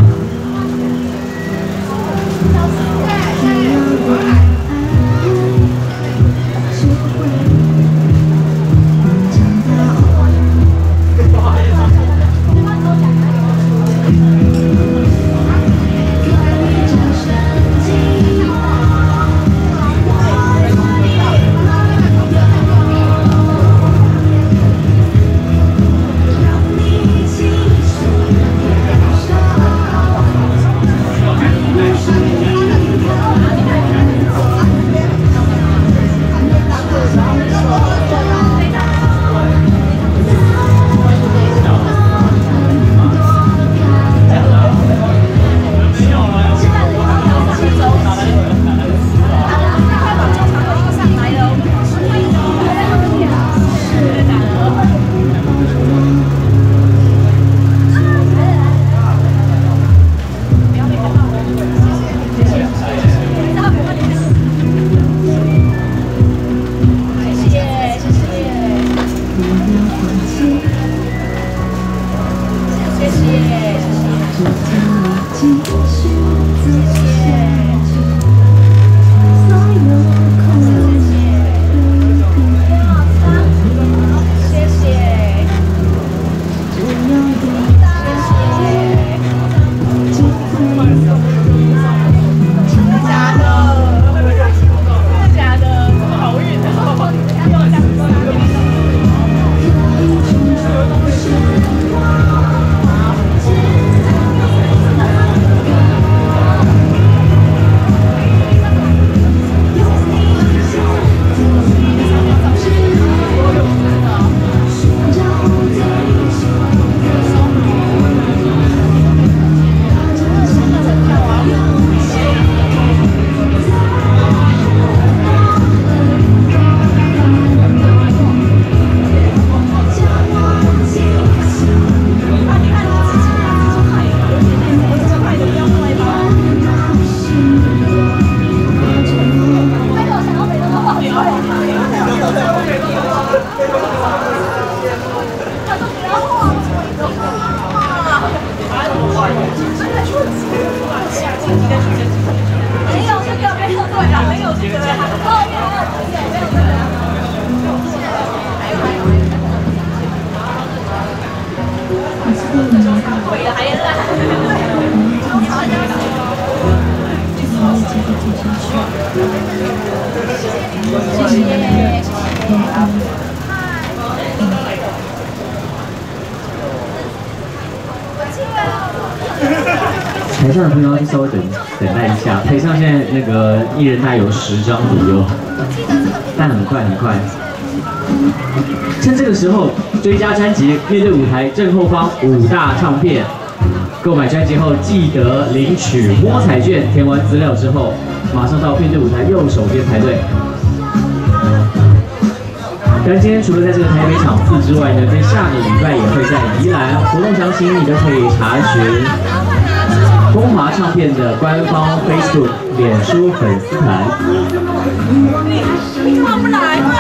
台上的朋友稍微等待一下，台上现在那个一人大概有10张左右，但很快。趁这个时候，追加专辑面对舞台正后方5大唱片， 购买专辑后记得领取摸彩券，填完资料之后，马上到面对舞台右手边排队。但今天除了在这个台北场次之外呢，在下个礼拜也会在宜兰，活动详情你都可以查询风华唱片的官方 Facebook、脸书粉丝团。 你看不来吗？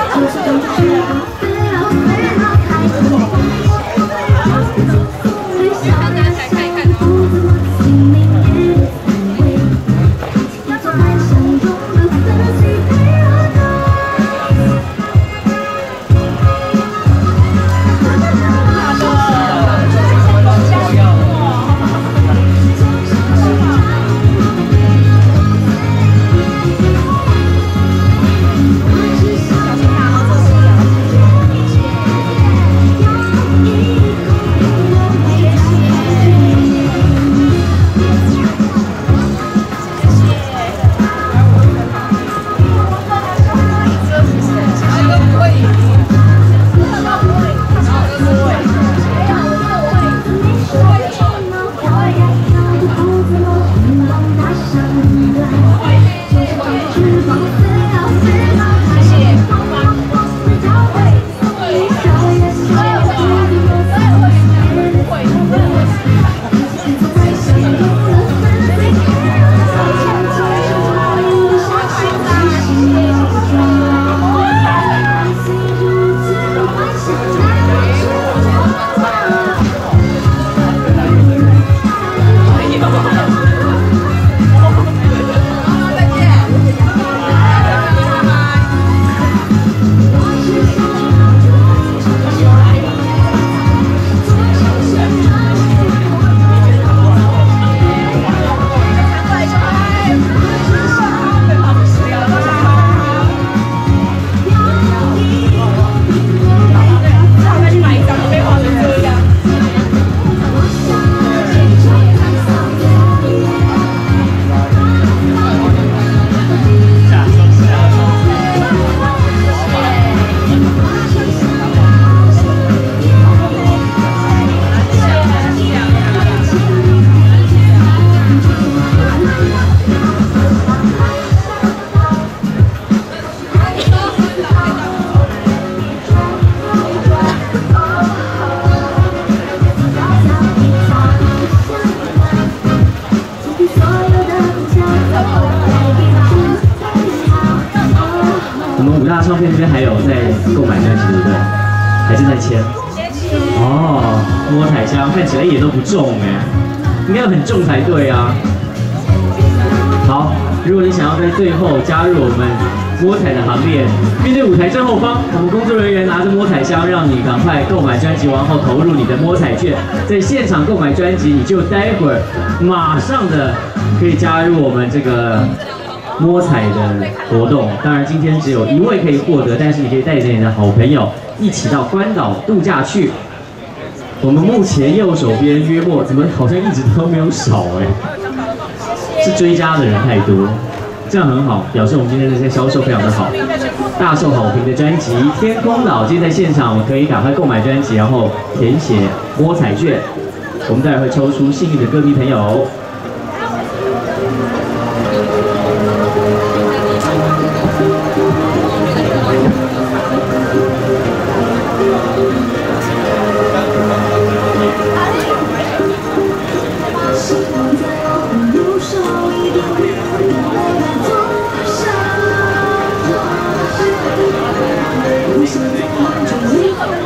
唱片这边还有在购买专辑，对不对？还正在签。哦，摸彩箱看起来也都不重哎，应该很重才对啊。好，如果你想要在最后加入我们摸彩的行列，面对舞台正后方，我们工作人员拿着摸彩箱，让你赶快购买专辑完后投入你的摸彩券，在现场购买专辑，你就待会儿马上的可以加入我们这个摸彩的活动。当然今天只有1位可以获得，但是你可以带着你的好朋友一起到关岛度假去。我们目前右手边约莫怎么好像一直都没有少哎，是追加的人太多，这样很好，表示我们今天这些销售非常的好，大受好评的专辑《天空岛》今天在现场可以赶快购买专辑，然后填写摸彩券，我们待会会抽出幸运的歌迷朋友。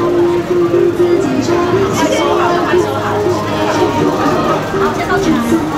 好，先到这。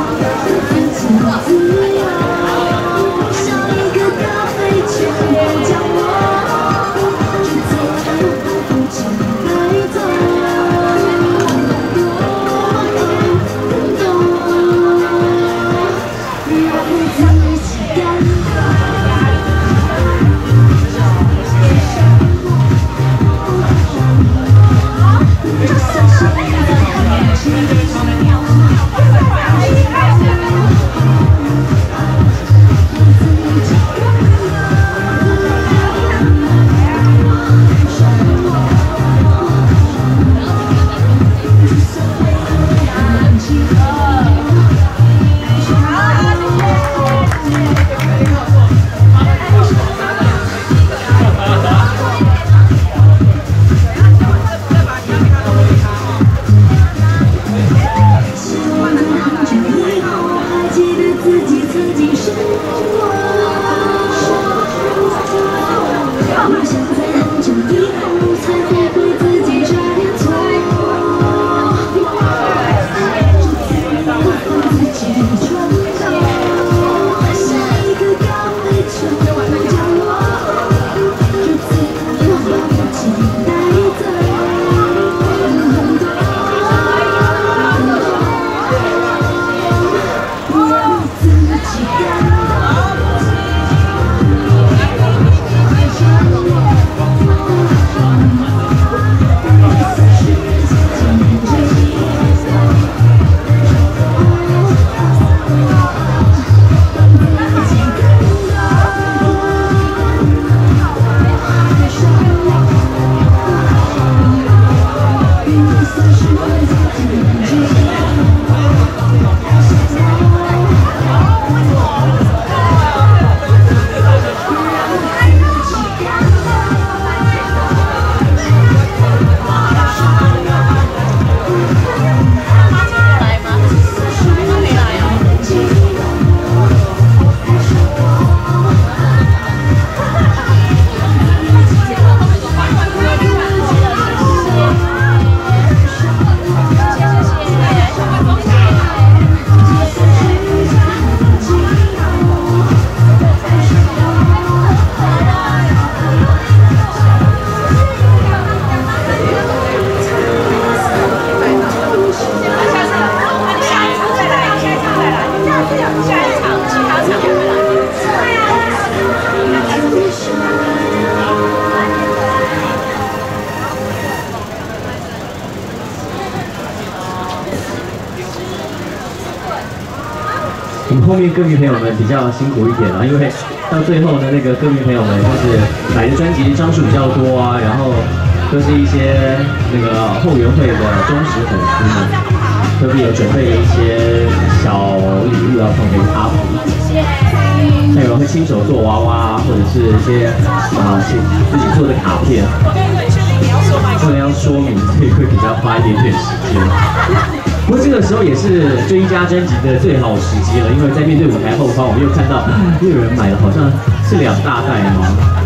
我们后面歌迷朋友们比较辛苦一点啊，因为到最后呢，那个歌迷朋友们就是买的专辑张数比较多啊，然后都是一些那个后援会的忠实粉丝们，特别有准备一些小礼物要送给阿福。像有人会亲手做娃娃，或者是一些自己做的卡片。为了要说明，所以会比较花一点点时间。不过这个时候也是追加专辑的最好时机了，因为在面对舞台后方，我们又看到又有人买了，好像是2大袋吗？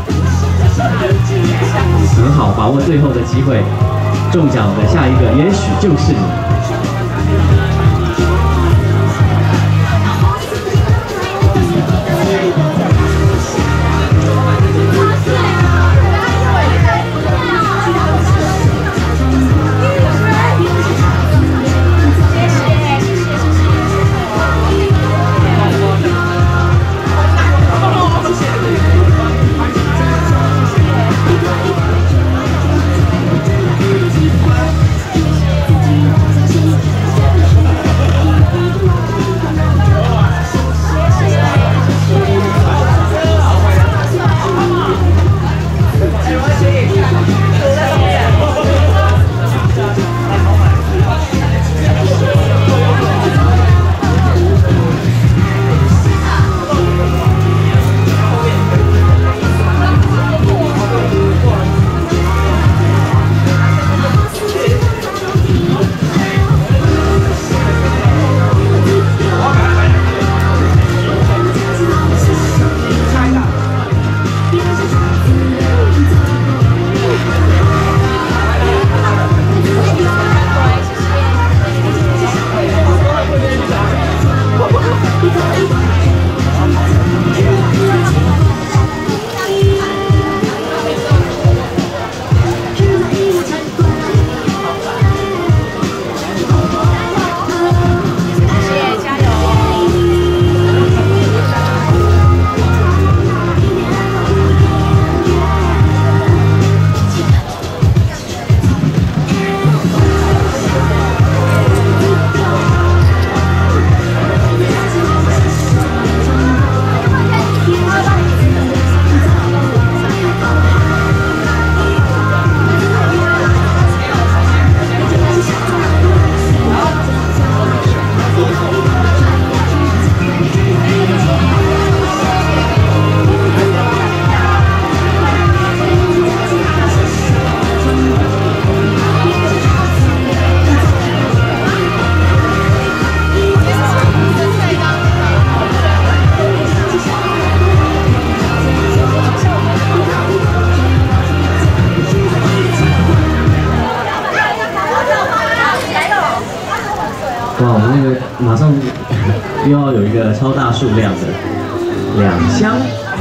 很好，把握最后的机会，中奖的下一个也许就是你。哇，我们那个马上又要有一个超大数量的2箱。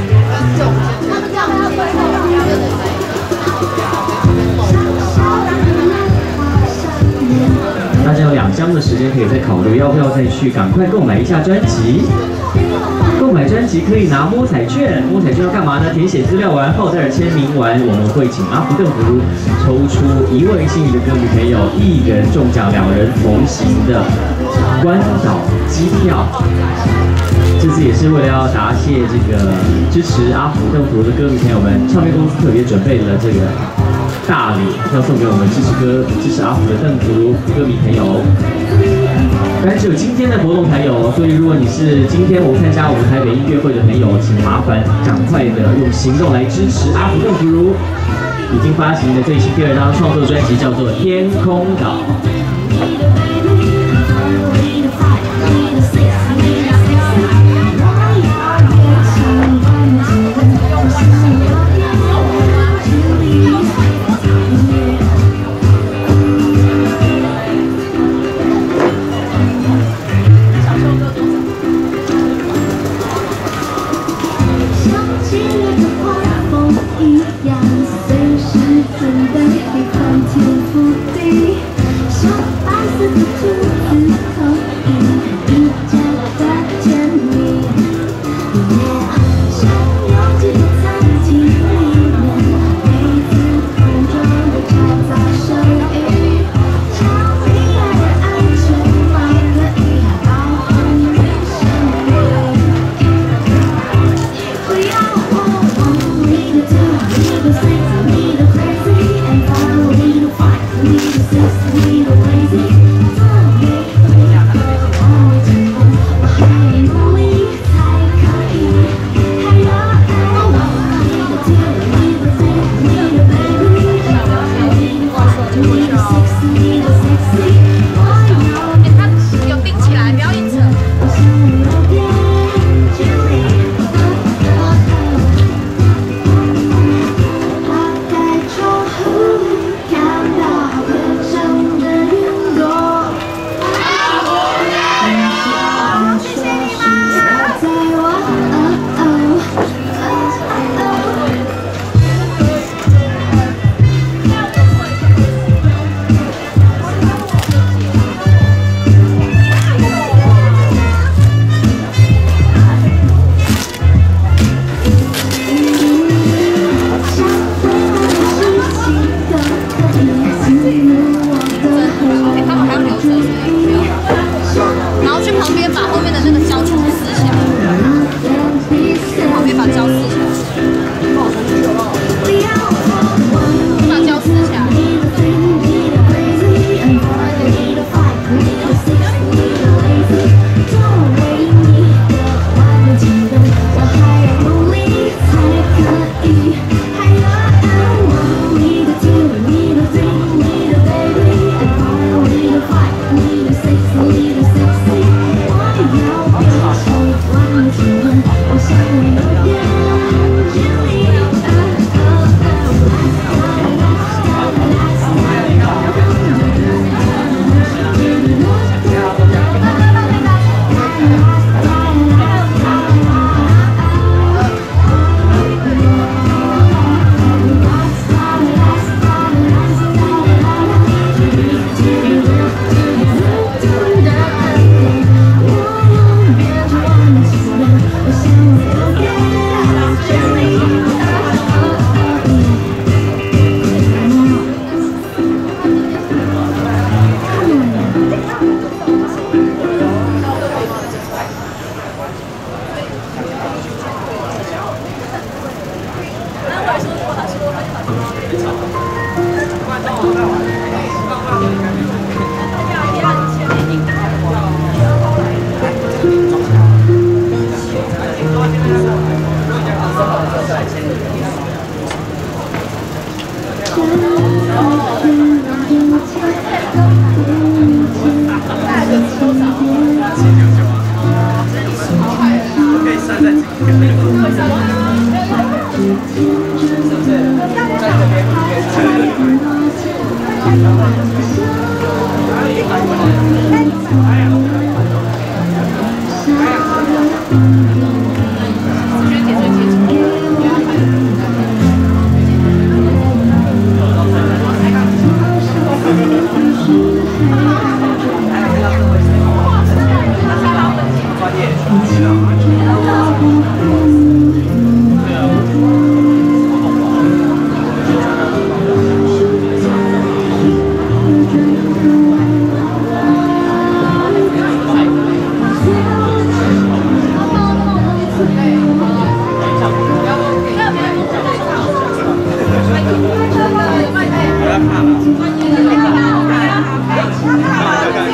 大家有2箱的时间可以再考虑要不要再去赶快购买一下专辑。购买专辑可以拿摸彩券，摸彩券要干嘛呢？填写资料完后，待会签名完，我们会请阿福邓福如抽出1位幸运的歌迷朋友，1人中奖2人同行的关岛机票。这次也是为了要答谢这个支持阿福邓福如的歌迷朋友们，唱片公司特别准备了这个大礼，要送给我们支持阿福的邓福如歌迷朋友。但只有今天的活动才有，所以如果你是今天参加我们台北音乐会的朋友，请麻烦赶快的用行动来支持阿福邓福如已经发行的最新第2张创作专辑，叫做《天空岛》。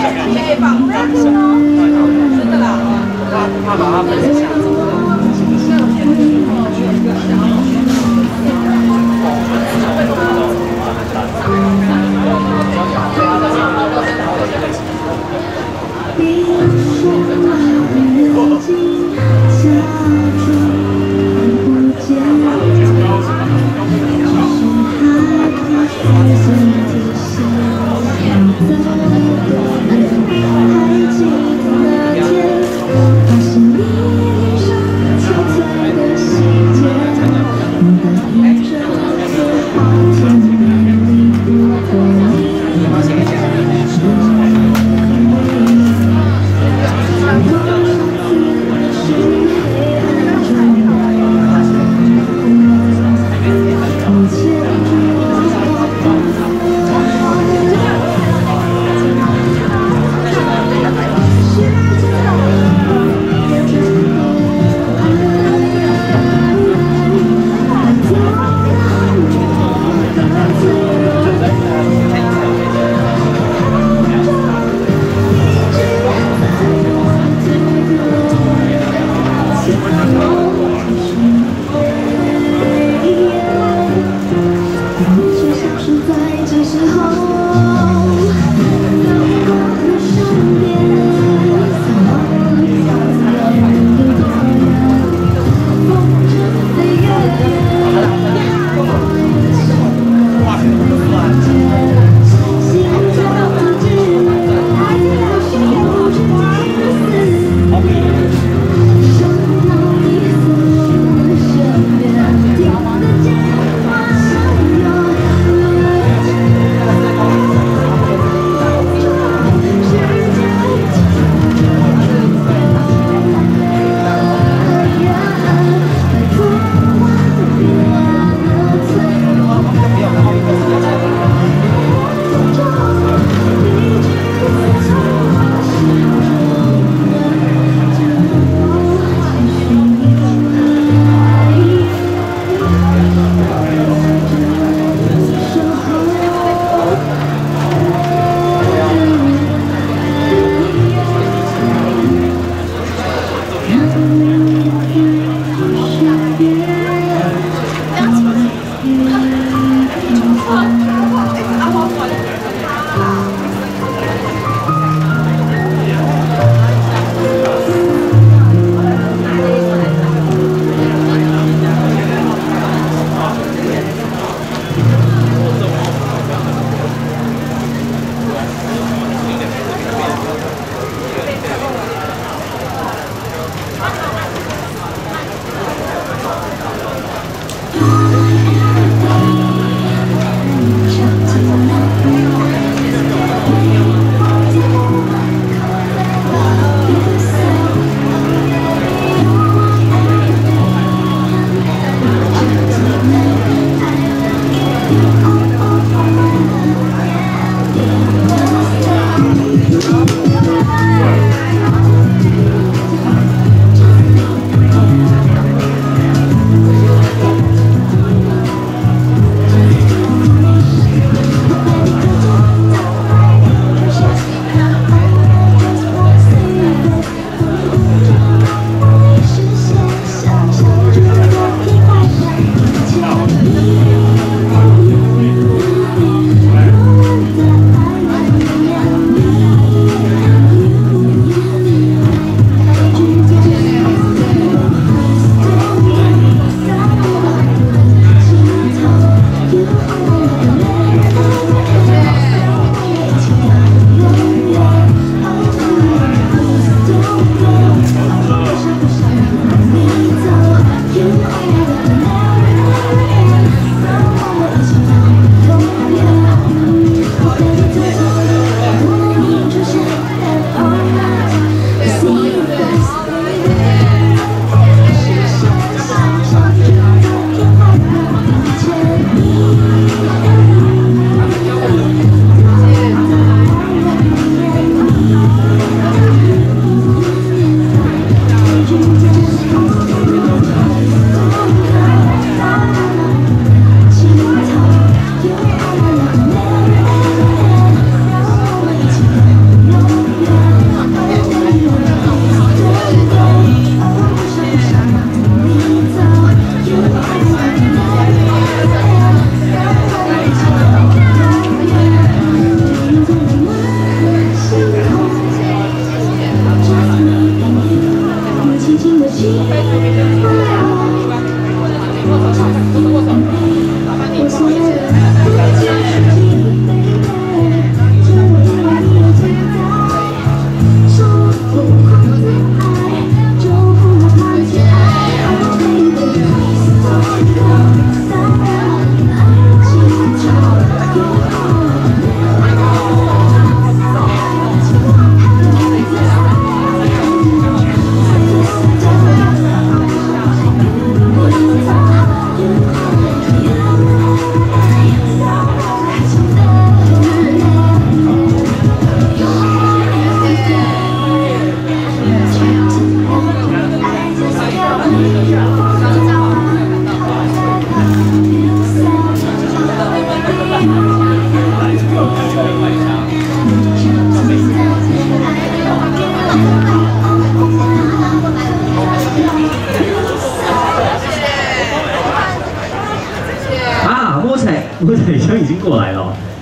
可以放，真的啦。 他把它分享。 冰封了眼睛，假装不见，只是还在提醒，要走的人还记得那天，发现你。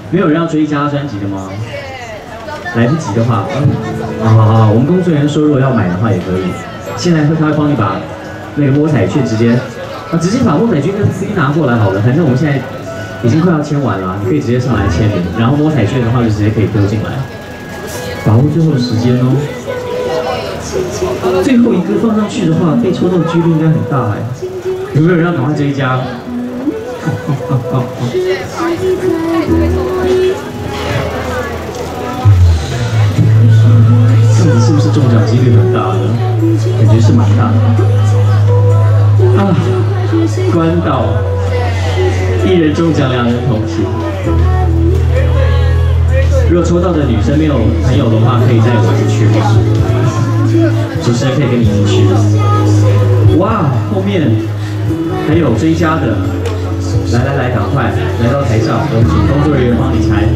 没有人要追加专辑的吗？来不及的话，好，我们工作人员说如果要买的话也可以。现在他会帮你把那个摸彩券直接把摸彩券跟 CD 拿过来好了，反正我们现在已经快要签完了，你可以直接上来签名，然后摸彩券的话就直接可以丢进来。把握最后的时间哦。最后一个放上去的话，被抽到的几率应该很大哎。有没有人要赶快追加？这样子是不是中奖几率很大呢？感觉是蛮大的。啊，关岛，一人中奖，两人同行。如果抽到的女生没有朋友的话，可以带我一起去吗？主持人可以跟你一起去。哇，后面还有追加的，来，赶快来到台上，我们请工作人员帮你猜。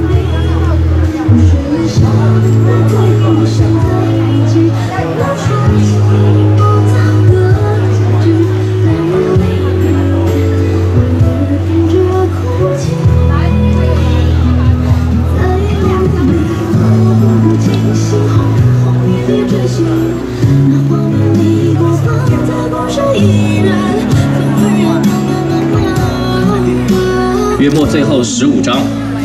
约莫最后15张。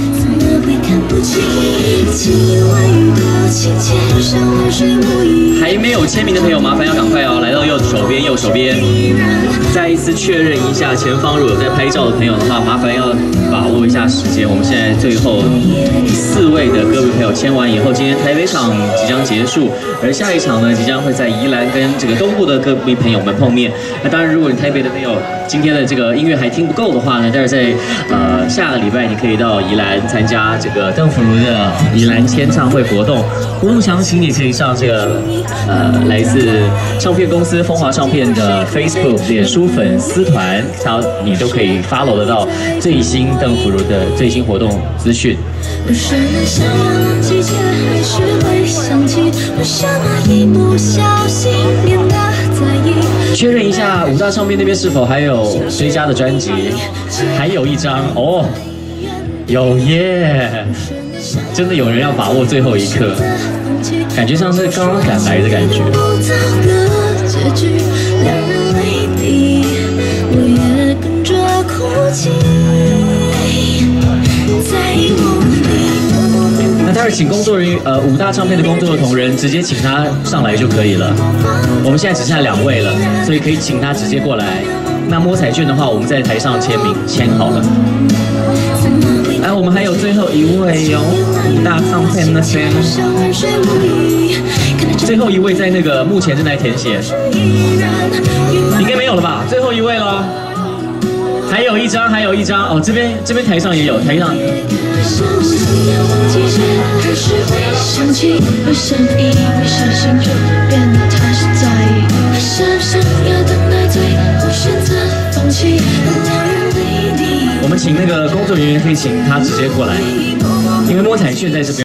还没有签名的朋友，麻烦要赶快哦，来到右手边。再一次确认一下，前方如果有在拍照的朋友的话，麻烦要把握一下时间。我们现在最后4位的歌迷朋友签完以后，今天台北场即将结束，而下一场呢，即将会在宜兰跟这个东部的歌迷朋友们碰面。那当然，如果你台北的朋友今天的这个音乐还听不够的话呢，但是在下个礼拜你可以到宜兰参加这个邓福如的宜兰签唱会活动。活动详情你可以上这个来自唱片公司风华唱片的 Facebook 脸书粉丝团，你都可以 follow 得到最新邓福如的最新活动资讯。 不是能想起，却还是会想起，为什么一不小心变得在意？ 确认一下五大唱片那边是否还有追加的专辑，还有一张哦，有耶！真的有人要把握最后一刻，感觉像是刚刚赶来的感觉。那待会请工作人员五大唱片的工作同仁直接请他上来就可以了。我们现在只剩下2位了，所以可以请他直接过来。那摸彩券的话，我们在台上签名签好了。来，我们还有最后一位哦，五大唱片那边，最后一位在那个目前正在填写，应该没有了吧？最后一位咯，还有一张哦，这边台上也有，台上。我们请那个工作人员可以请他直接过来，因为摸彩券在这边。